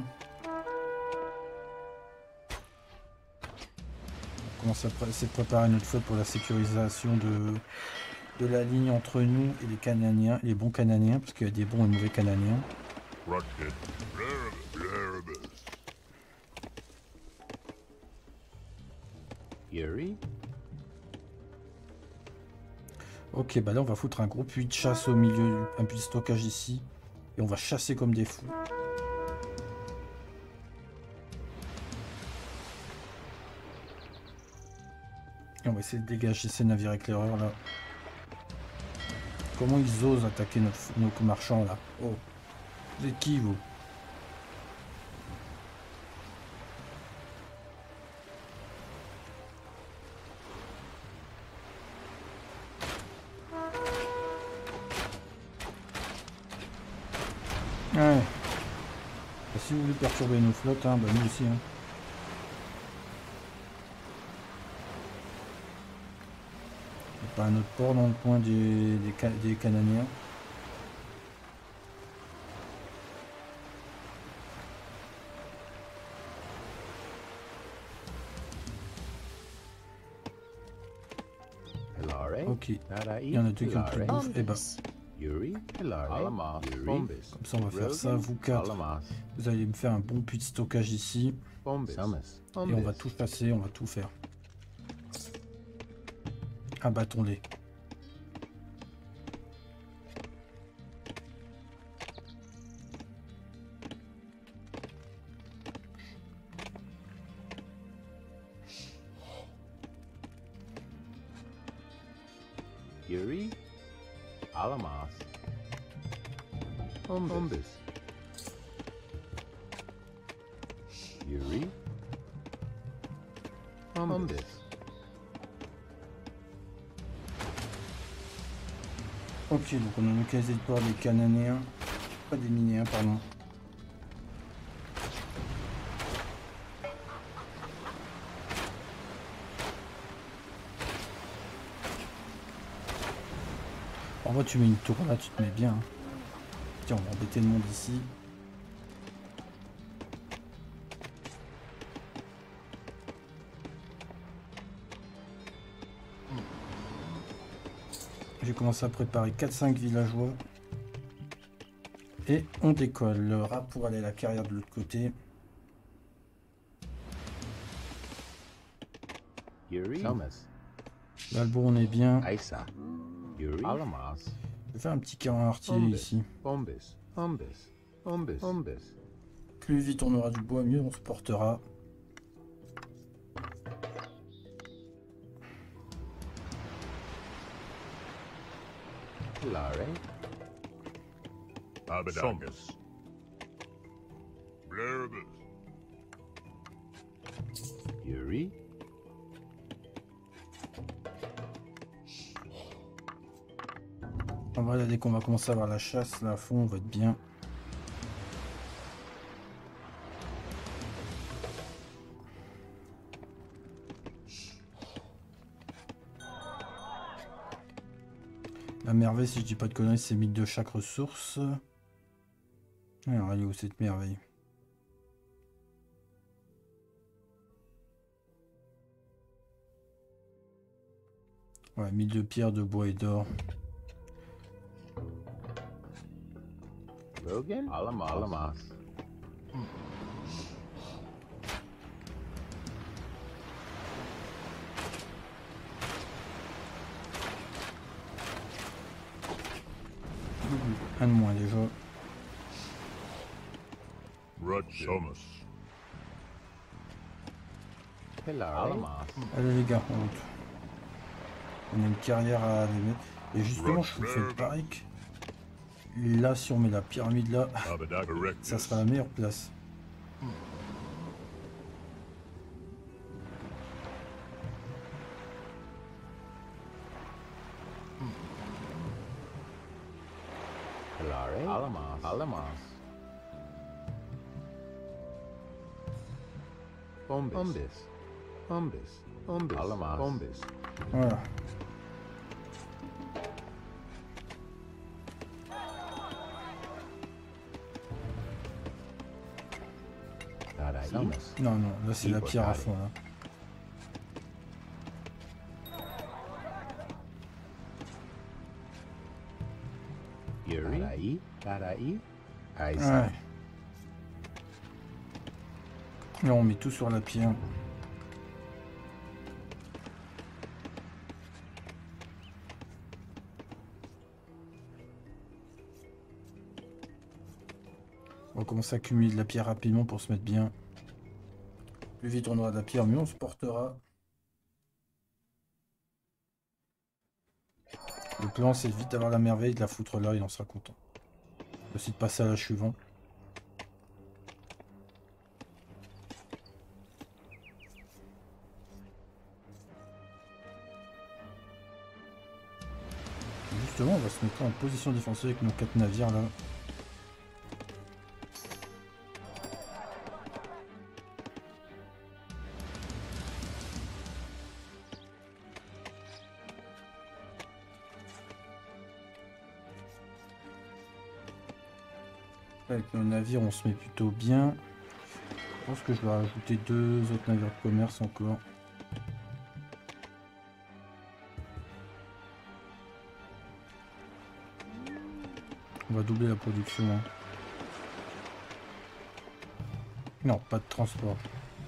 Speaker 1: On commence à essayer de préparer notre flotte pour la sécurisation de la ligne entre nous et les Cananiens, les bons Cananiens, parce qu'il y a des bons et mauvais Cananiens.
Speaker 3: Yuri?
Speaker 1: Ok, bah là on va foutre un gros puits de chasse au milieu, un puits de stockage ici, et on va chasser comme des fous. Et on va essayer de dégager ces navires éclaireurs là. Comment ils osent attaquer nos marchands là? Oh, vous êtes qui vous? Ouais. Bah, si vous voulez perturber nos flottes, hein, bah nous aussi. Hein. Il n'y a pas un autre port dans le coin des Cananiens. Ok, il y en a deux qui ont plus de bouffe. Et bah,
Speaker 3: Yuri, Alamas, Bombis.
Speaker 1: comme ça on va faire ça, vous quatre. Vous allez me faire un bon puits de stockage ici. Et on va tout passer, on va tout faire. Abattons-les.
Speaker 3: Yuri, Alamas, Bombis. Yuri, Bombis.
Speaker 1: Ok, donc on a localisé le port des Cananiens. Pas des Minéens, pardon. En vrai, tu mets une tour là, tu te mets bien. Hein. Tiens, on va embêter le monde ici. J'ai commencé à préparer 4-5 villageois. Et on décolle. Le rat pour aller à la carrière de l'autre côté.
Speaker 3: Yuri. Thomas.
Speaker 1: Balbourg, on est bien.
Speaker 3: Isa. Yuri. Alamas.
Speaker 1: Je vais faire un petit caron artillerie ici.
Speaker 3: Bombus. Bombus. Bombus. Bombus.
Speaker 1: Plus vite on aura du bois, mieux on se portera.
Speaker 3: Lare.
Speaker 5: Abedangus. Blaribus.
Speaker 3: Yuri.
Speaker 1: En vrai, là, dès qu'on va commencer à avoir la chasse, là, à fond, on va être bien. La merveille, si je dis pas de conneries, c'est 1000 de chaque ressource. Alors, elle est où cette merveille? Ouais, 1000 de pierre, de bois et d'or.
Speaker 3: Logan. Alamas. Alamas.
Speaker 1: Un de moins déjà.
Speaker 5: Rutsomus.
Speaker 3: Pilar. Alamas.
Speaker 1: Allez les gars, en route. On a une carrière à aller mettre. Et justement, je vous fais le pari que là, si on met la pyramide là, ça sera la meilleure place.
Speaker 3: Pilare. Alamas. Alamas. Bombus. Bombus. Bombus. Bombus. Alamas. Bombus.
Speaker 1: Voilà.
Speaker 3: Thomas.
Speaker 1: Non, non, là c'est la pierre à fond là.
Speaker 3: Yuri. Tarai. Isa.
Speaker 1: Ouais. Là on met tout sur la pierre. On va commencer à accumuler de la pierre rapidement pour se mettre bien. Plus vite on aura de la pierre, mieux on se portera. Le plan c'est de vite avoir la merveille, de la foutre là, il en sera content. Aussi de passer à la suivante. Justement on va se mettre en position défensive avec nos 4 navires là. Avec nos navires, on se met plutôt bien. Je pense que je vais rajouter 2 autres navires de commerce encore. On va doubler la production. Hein. Non, pas de transport.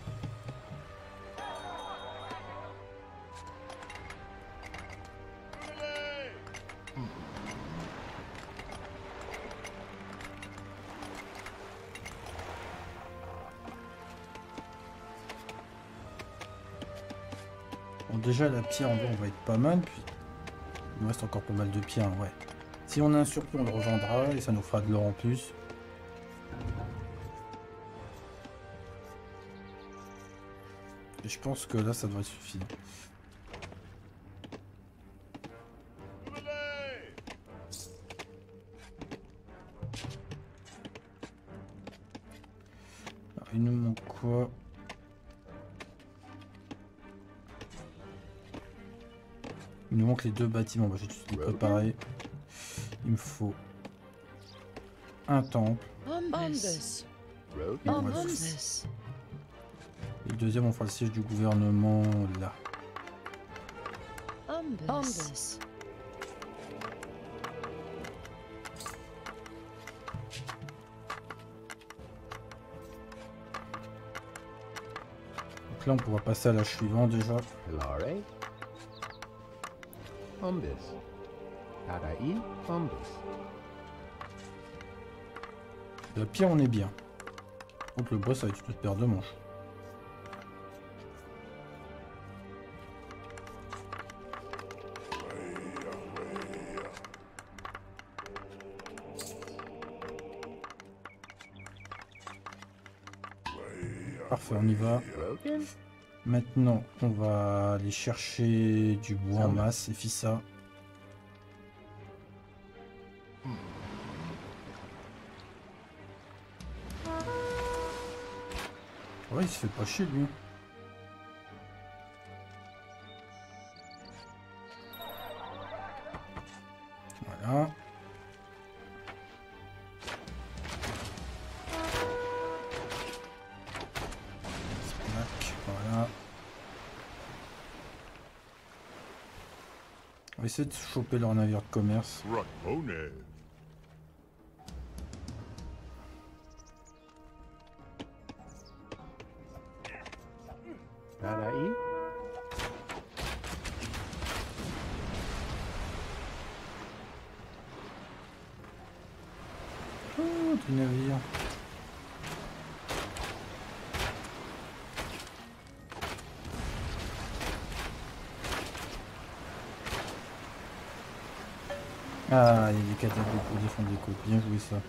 Speaker 1: Bon, déjà la pierre en vrai on va être pas mal, puis il nous reste encore pas mal de pierres, ouais. Si on a un surplus on le revendra et ça nous fera de l'or en plus. Et je pense que là ça devrait suffire. Alors, il nous manque quoi? Il nous manque les 2 bâtiments, je vais tout les préparer. Il me faut un temple.
Speaker 4: Bombus.
Speaker 3: Bombus.
Speaker 1: Et le deuxième, on fera le siège du gouvernement là.
Speaker 4: Bombus.
Speaker 1: Donc là, on pourra passer à l'âge suivant déjà.
Speaker 3: Hilare. Umbis. Tarai. Umbis.
Speaker 1: La pierre, on est bien. Donc le bois, ça va être une paire de manches. Parfait, on y va.
Speaker 3: Broken.
Speaker 1: Maintenant, on va aller chercher du bois en masse et Fissa. Ouais, il se fait pas chier lui. Voilà. Snack, voilà. On va essayer de choper leur navire de commerce.
Speaker 2: Rakone.
Speaker 3: Tarai.
Speaker 1: Oh, du navire. Ah, il y a des catapultes pour défendre les côtes. Bien joué ça.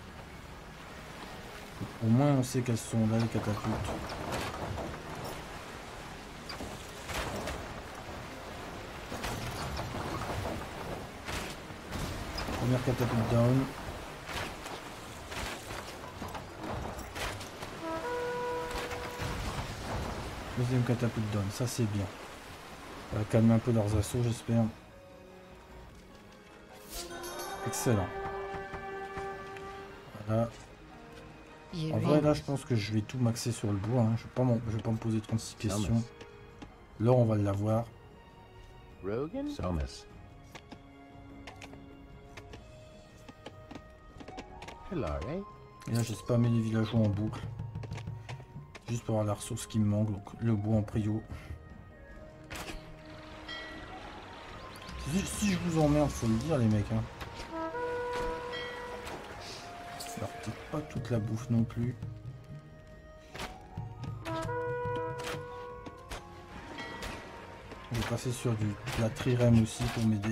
Speaker 1: Au moins on sait qu'elles sont là, les catapultes. Première catapulte down. Deuxième catapulte down, ça c'est bien. Ça va calmer un peu leurs assauts, j'espère. Excellent. Voilà. En vrai, là, je pense que je vais tout maxer sur le bois. Hein. Je vais pas me poser 36 questions. Là, on va l'avoir.
Speaker 3: Rogan. Somas. Hilare.
Speaker 1: Et là, j'ai spammé les villageois en boucle. Juste pour avoir la ressource qui me manque. Donc, le bois en prio. Si je vous emmerde, faut le dire, les mecs. Hein. Alors, peut-être pas toute la bouffe non plus. Je vais passer sur de la trirème aussi pour m'aider.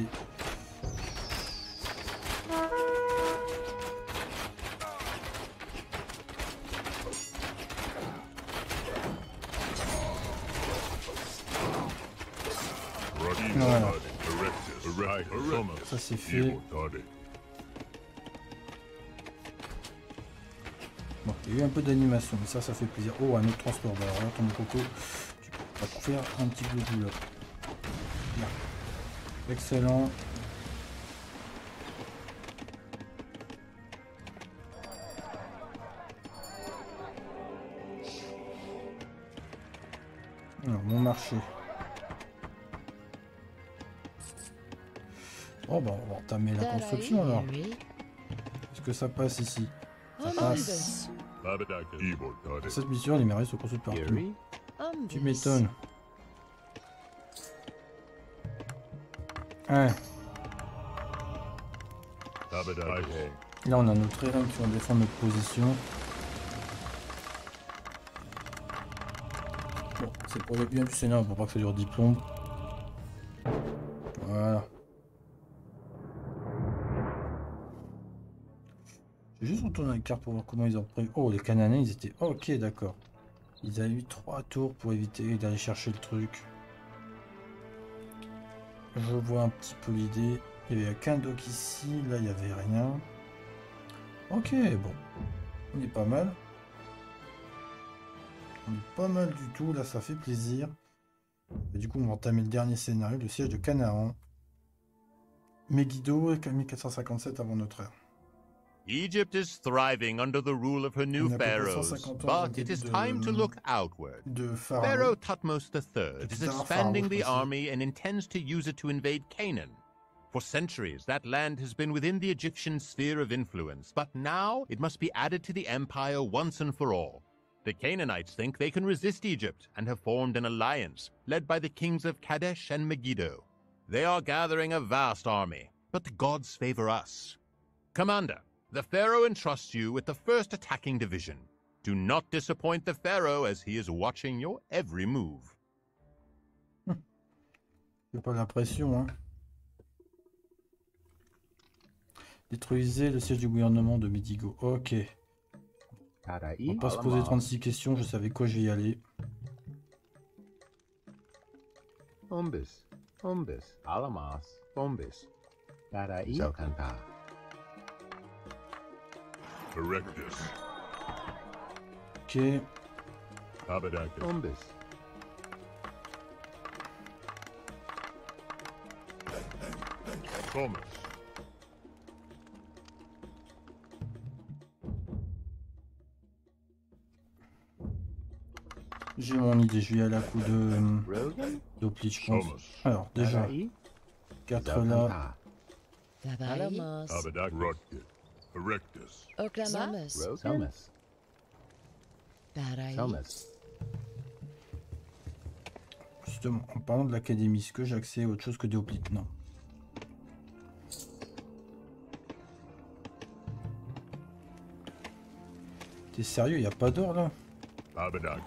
Speaker 1: Voilà. Ça c'est fait. Bon, il y a eu un peu d'animation, mais ça fait plaisir. Oh, un autre transport. Bah, alors là, ton coco, tu vas faire un petit bout là. Bien. Excellent. Alors, mon marché. Oh, bah, on va entamer la construction alors. Est-ce que ça passe ici? Ça passe. Cette mission, les mairies se construisent partout. Tu m'étonnes. Ouais. Là, on a nos trirèmes qui vont défendre notre position. Bon, c'est pour le bien du Sénat, pour pas que ça dure 10 plombes. Voilà. Je vais juste retourner la carte pour voir comment ils ont pris. Oh, les Cananéens, ils étaient... Ok, d'accord. Ils avaient eu 3 tours pour éviter d'aller chercher le truc. Je vois un petit peu l'idée. Il n'y avait qu'un dock ici. Là, il n'y avait rien. Ok, bon. On est pas mal. On est pas mal du tout. Là, ça fait plaisir. Et du coup, on va entamer le dernier scénario, le siège de Canaan. Megiddo, 1457 avant notre ère.
Speaker 2: Egypt is thriving under the rule of her new pharaohs, but it is time to look outward. Pharaoh Thutmose III is expanding the army and intends to use it to invade Canaan. For centuries, that land has been within the Egyptian sphere of influence, but now it must be added to the empire once and for all. The Canaanites think they can resist Egypt and have formed an alliance led by the kings of Kadesh and Megiddo. They are gathering a vast army, but the gods favor us. Commander, the Pharaoh entrusts you with the first attacking division. Do not disappoint the Pharaoh as he is watching your every move.
Speaker 1: J'ai pas l'impression, hein. Détruisez le siège du gouvernement de Medigo. Ok. On va pas se poser 36 questions, je savais quoi je vais y aller.
Speaker 3: Umbis, Umbis, Alamas, Umbis, Tarai, Zelkanta.
Speaker 5: Erectus.
Speaker 1: Ok.
Speaker 5: Abadakis.
Speaker 3: Umbis,
Speaker 5: Thomas.
Speaker 1: J'ai mon idée, je vais aller à coup de
Speaker 3: Rogan,
Speaker 1: d'Oplit, je pense.
Speaker 5: Thomas.
Speaker 1: Alors, déjà,
Speaker 3: Tarai,
Speaker 1: 4 là.
Speaker 3: Zelkanta.
Speaker 4: Dabai.
Speaker 2: Alamas.
Speaker 5: Abadakis. Rutgit. Erectus.
Speaker 4: Oklamas.
Speaker 3: Selmas,
Speaker 4: Darai.
Speaker 3: Selmas,
Speaker 1: Justement, en parlant de l'académie, est-ce que j'ai accès à autre chose que des Oplit? Non. T'es sérieux, y a pas d'or là?
Speaker 5: Abadakis.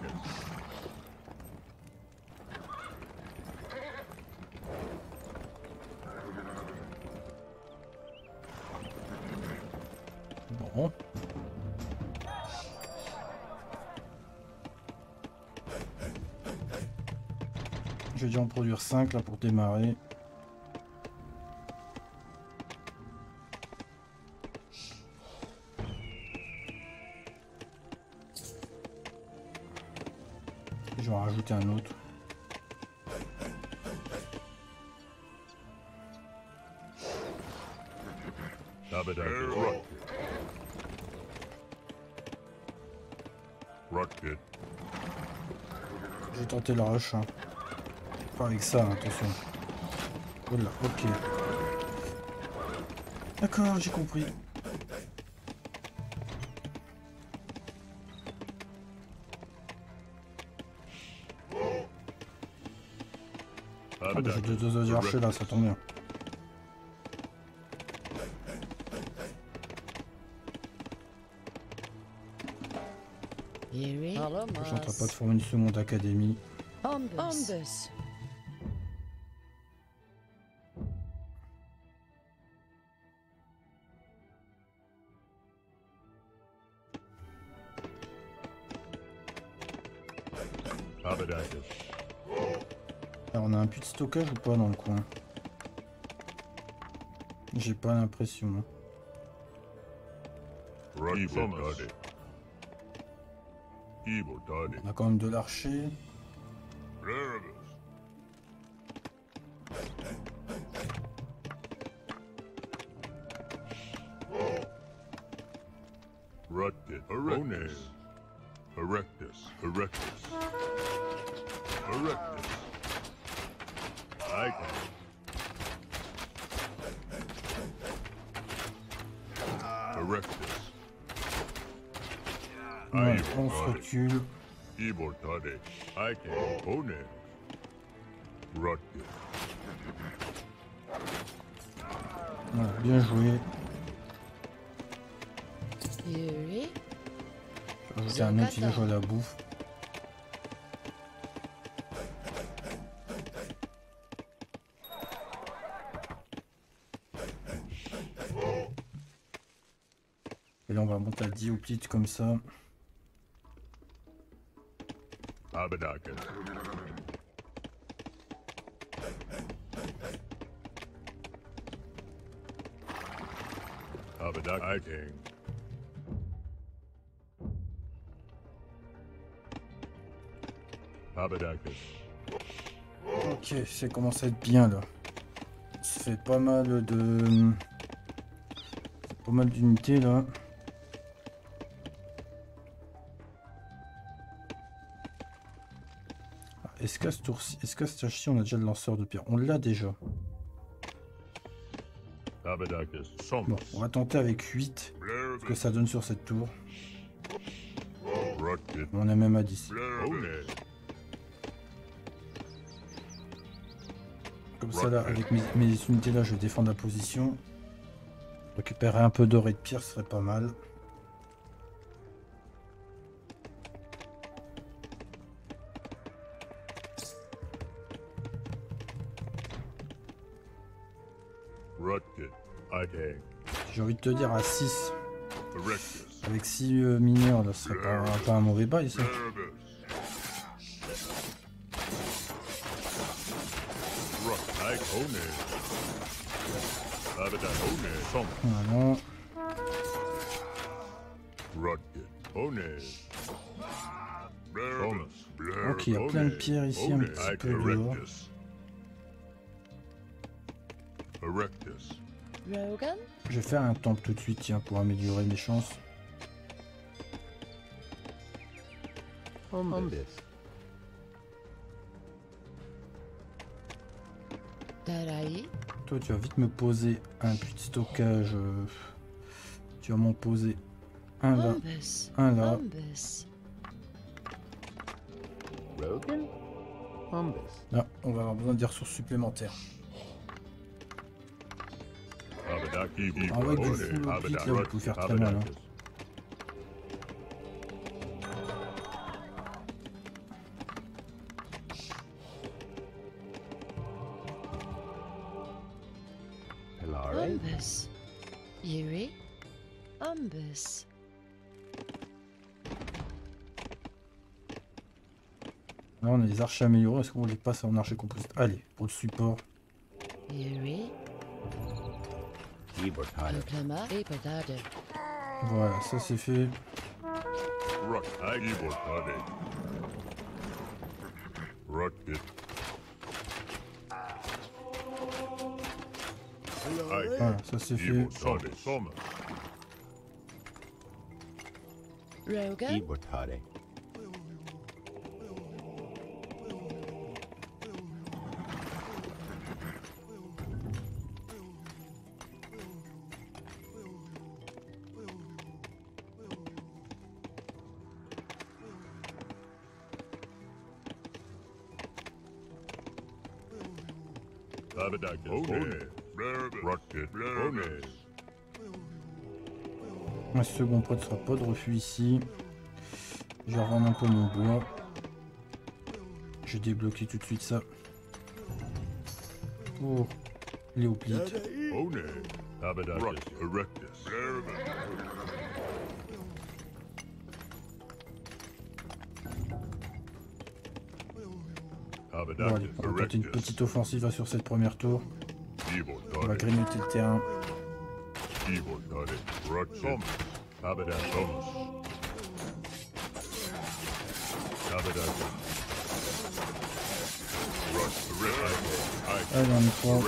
Speaker 1: Bon. Je vais déjà en produire 5 là pour démarrer. Je vais en rajouter un autre.
Speaker 5: Abadakis. Rutgit.
Speaker 1: Je vais tenter le rush. Hein. Pas avec ça, hein, attention. Oh là, ok. D'accord, j'ai compris. Ah bah j'ai deux archers là, ça tombe bien.
Speaker 4: Yeri.
Speaker 1: Je suis en train pas de
Speaker 4: Alamas.
Speaker 1: former une seconde académie.
Speaker 4: Umbus.
Speaker 5: Abadakis.
Speaker 1: Alors, on a un puits de stockage ou pas dans le coin? J'ai pas l'impression. Hein.
Speaker 5: Rutgit. Evil Daddy.
Speaker 1: On a quand même de l'archer.
Speaker 5: Raribus. Rutgit. Erectus. Erectus. Erectus. Erectus. I can. Erectus.
Speaker 1: Ouais, on se recule.
Speaker 5: Evil Daddy. I can. Onen. Rutgit.
Speaker 1: Voilà, bien joué.
Speaker 4: Yeri.
Speaker 1: Je vais ajouter un autre village à la bouffe. Et là on va monter à 10 ou petites comme ça.
Speaker 5: Abadakis. Abadakis. Abadakis.
Speaker 1: Ok, ça commence à être bien là. Ça fait pas mal de... Pas mal d'unités là. Est-ce qu'à ce tour-ci, est-ce qu'à ce tour-ci on a déjà le lanceur de pierre? On l'a déjà.
Speaker 5: Abadakis.
Speaker 1: Bon,
Speaker 5: Somas.
Speaker 1: on va tenter avec 8. Ce que ça donne sur cette tour.
Speaker 5: Rutgit.
Speaker 2: Rocket.
Speaker 1: On est même à 10.
Speaker 2: Owned.
Speaker 1: Comme ça, là, avec mes unités là, je vais défendre la position. Récupérer un peu d'or et de pierre serait pas mal.
Speaker 2: Rocket. Okay.
Speaker 1: J'ai envie de te dire à 6.
Speaker 2: Erectus.
Speaker 1: Avec 6 mineurs, là, ce serait pas un mauvais bail, ça.
Speaker 2: Erebus. Rock. Ike. Owned. Abaddon. Owned. Some.
Speaker 1: Voilà.
Speaker 2: Rocket. Owned. Thomas.
Speaker 1: Ok, il y a plein de pierres ici, un petit peu dehors.
Speaker 2: Erectus.
Speaker 4: Rogan?
Speaker 1: Je vais faire un temple tout de suite, tiens, pour améliorer mes chances.
Speaker 3: Umbus.
Speaker 4: Darai?
Speaker 1: Toi, tu vas vite me poser un puits de stockage. Tu vas m'en poser un là,
Speaker 4: Umbus.
Speaker 1: un là.
Speaker 4: Umbus.
Speaker 3: Rogan? Umbus.
Speaker 1: Là, on va avoir besoin des ressources supplémentaires.
Speaker 2: Abadaki.
Speaker 1: Avec du full optique, là, vous pouvez faire très mal. Hein.
Speaker 3: Pilare?
Speaker 4: Umbus. Yuri? Umbus.
Speaker 1: Là, on a les archers améliorés. Est-ce qu'on les passe en archer composite? Allez, pour le support.
Speaker 4: Yuri?
Speaker 3: Ibortade.
Speaker 4: Oklama? Epodade.
Speaker 1: Voilà, ça c'est fait.
Speaker 2: Rock. Evil Toddy. Rocket.
Speaker 1: Voilà, ça c'est fait.
Speaker 2: Evil Toddy. Thomas.
Speaker 4: Rogan?
Speaker 3: Ibortade.
Speaker 2: Abadaki. Owned. Rocket. Owned.
Speaker 1: Un second point ne sera pas de refus ici. Je vais revendre un peu mon bois. Je vais débloquer tout de suite ça. Pour les hoplites.
Speaker 2: Owned. Abadaki. Erectus.
Speaker 1: Bon, allez,
Speaker 2: Abadaki.
Speaker 1: on va tenter une petite offensive là, sur cette première tour.
Speaker 2: Evil
Speaker 1: On va
Speaker 2: Toddy.
Speaker 1: grignoter le terrain.
Speaker 2: Evil Toddy. Rocket. Abadaki. Thomas. Abadaki.
Speaker 1: Allez, on est 3.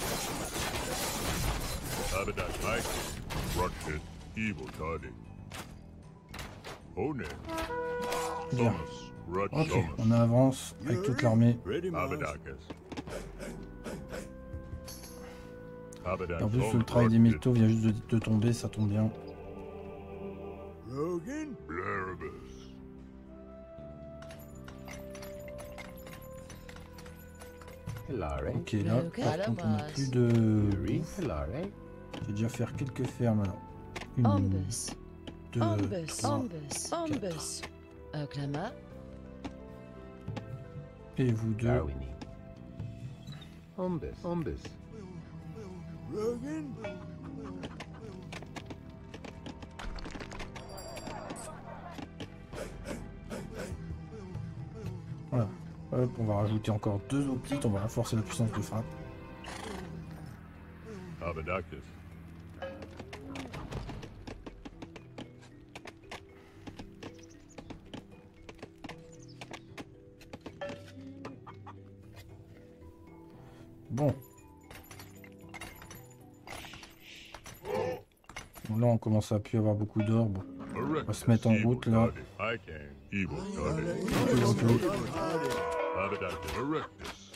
Speaker 2: Abadaki. Rocket. Evil Toddy. Owned.
Speaker 1: Bien.
Speaker 2: Thomas. Rocket.
Speaker 1: Ok,
Speaker 2: Thomas.
Speaker 1: on avance avec toute l'armée.
Speaker 5: Ready, Mars?
Speaker 2: Abadakus.
Speaker 1: En plus, le travail des métaux vient juste de tomber, ça tombe bien.
Speaker 5: Rogan?
Speaker 2: Blaribus.
Speaker 3: Pilare.
Speaker 1: Ok, là, par contre, on n'a plus de
Speaker 3: Yuri.
Speaker 1: bouffe.
Speaker 3: Pilare.
Speaker 1: Je vais déjà faire quelques fermes là. Une,
Speaker 4: Umbus.
Speaker 1: deux,
Speaker 4: Umbus.
Speaker 1: trois.
Speaker 4: Umbus. Umbus. Oklama?
Speaker 1: Et vous deux.
Speaker 3: Darwini. Umbus. Umbus.
Speaker 5: Rogan?
Speaker 1: Voilà. Hop, on va rajouter encore 2 hoplites, on va renforcer la puissance de frappe.
Speaker 2: Abadakus.
Speaker 1: Bon. Bon, là, on commence à plus avoir beaucoup d'or. Bon.
Speaker 2: On
Speaker 1: va se mettre en route, là.
Speaker 2: I can. Evil Toddy.
Speaker 1: Ok.
Speaker 2: Abadakus. Erectus.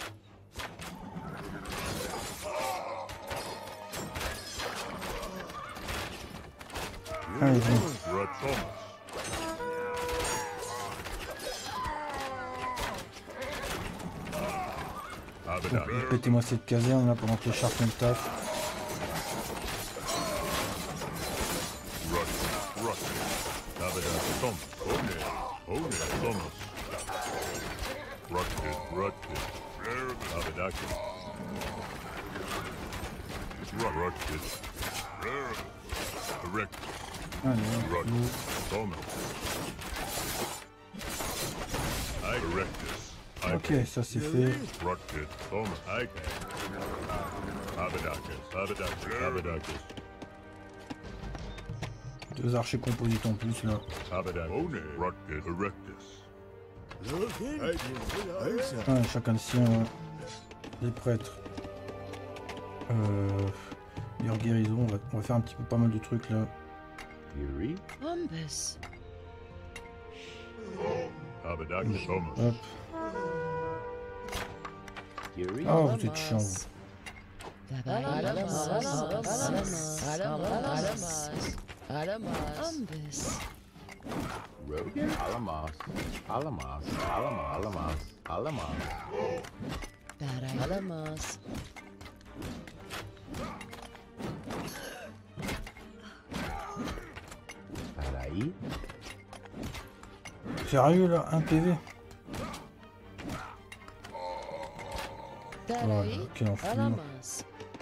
Speaker 1: Allez, bon.
Speaker 2: Rod Thomas.
Speaker 1: Pétez-moi cette caserne là pendant que les chars font le taf. Allez, ok, ça c'est fait. Deux archers composites en plus là. Ah, chacun le sien. Ouais. Les prêtres. Leur guérison, on va faire un petit peu pas mal de trucs là.
Speaker 4: Bombus.
Speaker 1: Hop. Ah, vous êtes chiant vous.
Speaker 4: Bombus.
Speaker 3: Rogan? Alamos. Alamos. Alamos. Alamos.
Speaker 4: Alamos.
Speaker 3: Paraí?
Speaker 1: Sérieux là, un PV. Voilà, quel enfer.
Speaker 4: Alamos.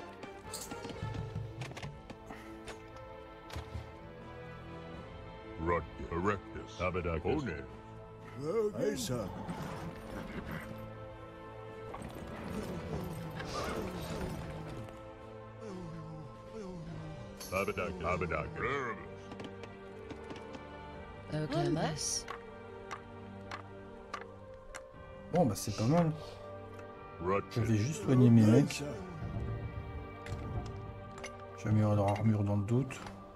Speaker 5: Erectus. Abadacus. Asa. Abadacus.
Speaker 4: Oklamas.
Speaker 1: Bon bah c'est pas mal. Je vais juste soigner mes mecs. J'améliorerai leur armure dans le doute.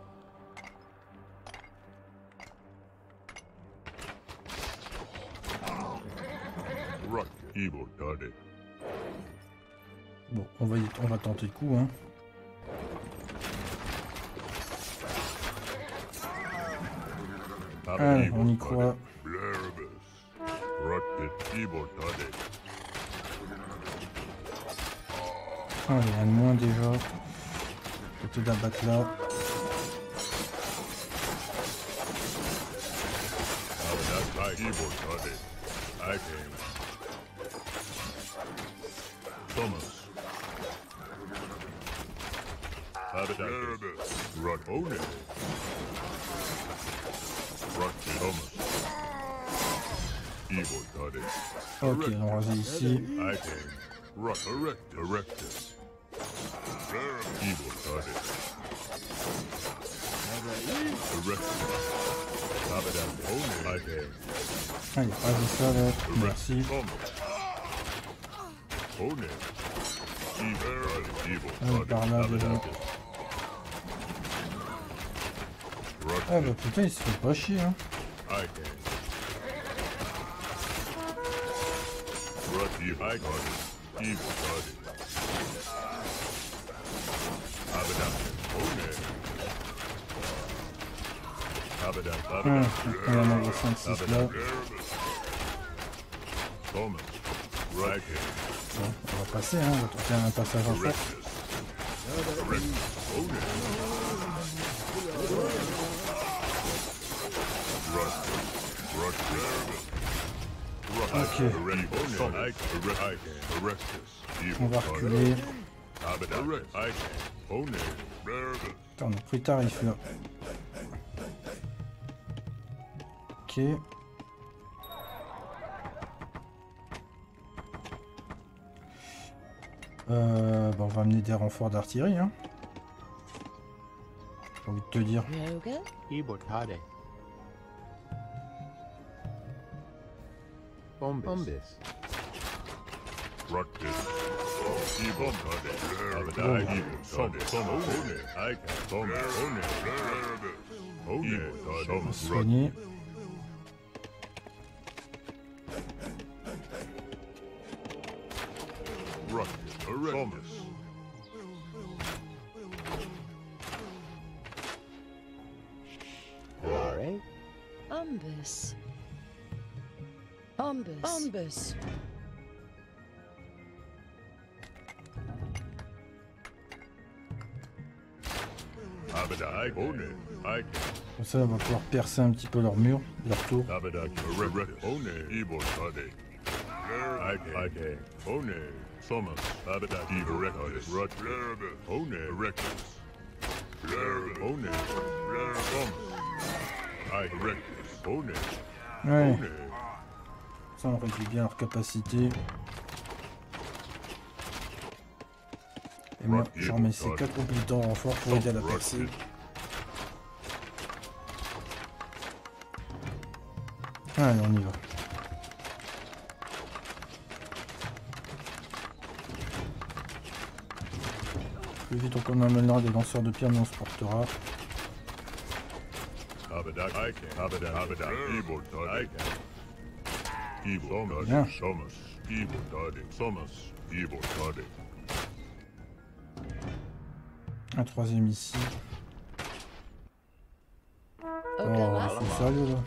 Speaker 1: Bon, on va tenter le coup, hein. Allez, on y croit. Allez, un de moins déjà. Je vais te d'abattre là. Ok, on va ici. Allez, vas-y ça là. Merci. Allez, par là déjà. Ah bah putain, il se fait pas chier, hein. On va en avoir 5-6 là. Bon, on va passer, hein. On va tenter un passage en force. Ok. On va reculer. Attends, on a pris tarif là. Ok. Bah on va amener des renforts d'artillerie, hein. J'ai envie de te dire.
Speaker 4: Rogan.
Speaker 3: Ibotade. Bombus.
Speaker 1: On va soigner.
Speaker 4: Bombus. Bombus. Bombus.
Speaker 1: Comme ça, on va pouvoir percer un petit peu leur mur, leur tour. Ouais. Ça, on réduit bien leur capacité. Et moi, je remets ces 4 compétents en renfort pour aider à la percer. Allez, on y va. Plus vite on amènera des lanceurs de pierre, mieux on se portera. Bien. Un troisième ici. Oh, c'est sérieux là.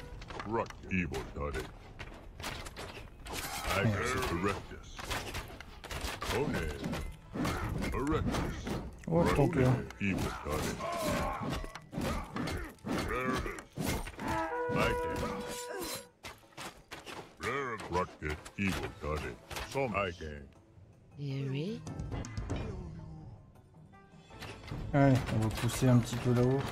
Speaker 1: Oh, tant que.
Speaker 4: Eerie.
Speaker 1: Allez, on va pousser un petit peu là-haut.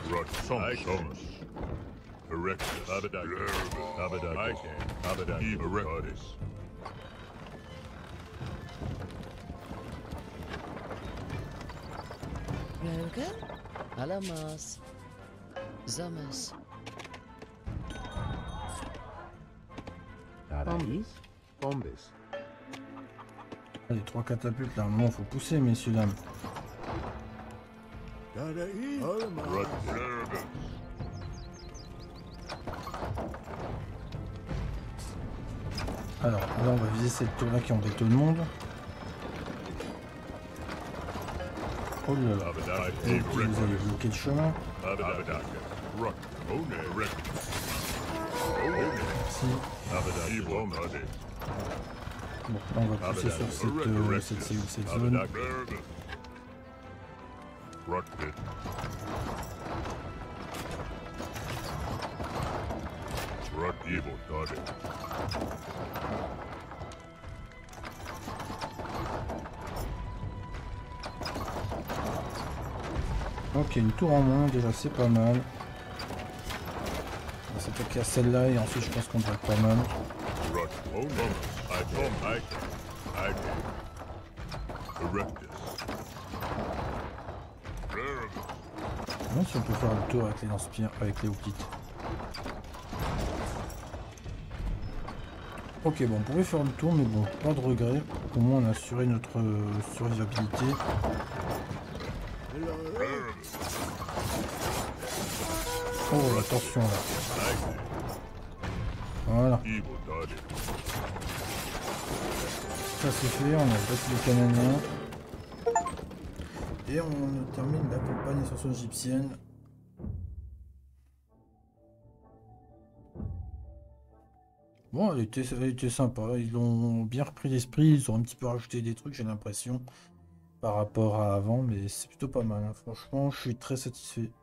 Speaker 4: Rogan. Alamas. Zomus.
Speaker 3: Bombis.
Speaker 1: Allez, 3 catapultes là, à un moment faut pousser, messieurs dames. Alors, là on va viser cette tour là qui embête tout le monde. Oh là là. Et puis, vous allez bloquer le chemin. Merci. Bon, là on va pousser sur cette zone. Ok, une tour en moins, déjà c'est pas mal. On va s'attaquer à celle-là et ensuite je pense qu'on devrait être pas mal. Non, si on peut faire le tour avec les lance-pierres, avec les hoplites. Ok, bon, on pouvait faire le tour, mais bon, pas de regret. Au moins on a assuré notre survivabilité. Oh, attention là. Voilà. Ça c'est fait, on a battu les Canadiens. Et on termine la campagne sur son égyptienne. Bon, elle était sympa. Ils ont bien repris l'esprit. Ils ont un petit peu rajouté des trucs, j'ai l'impression, par rapport à avant. Mais c'est plutôt pas mal, hein. Franchement, je suis très satisfait.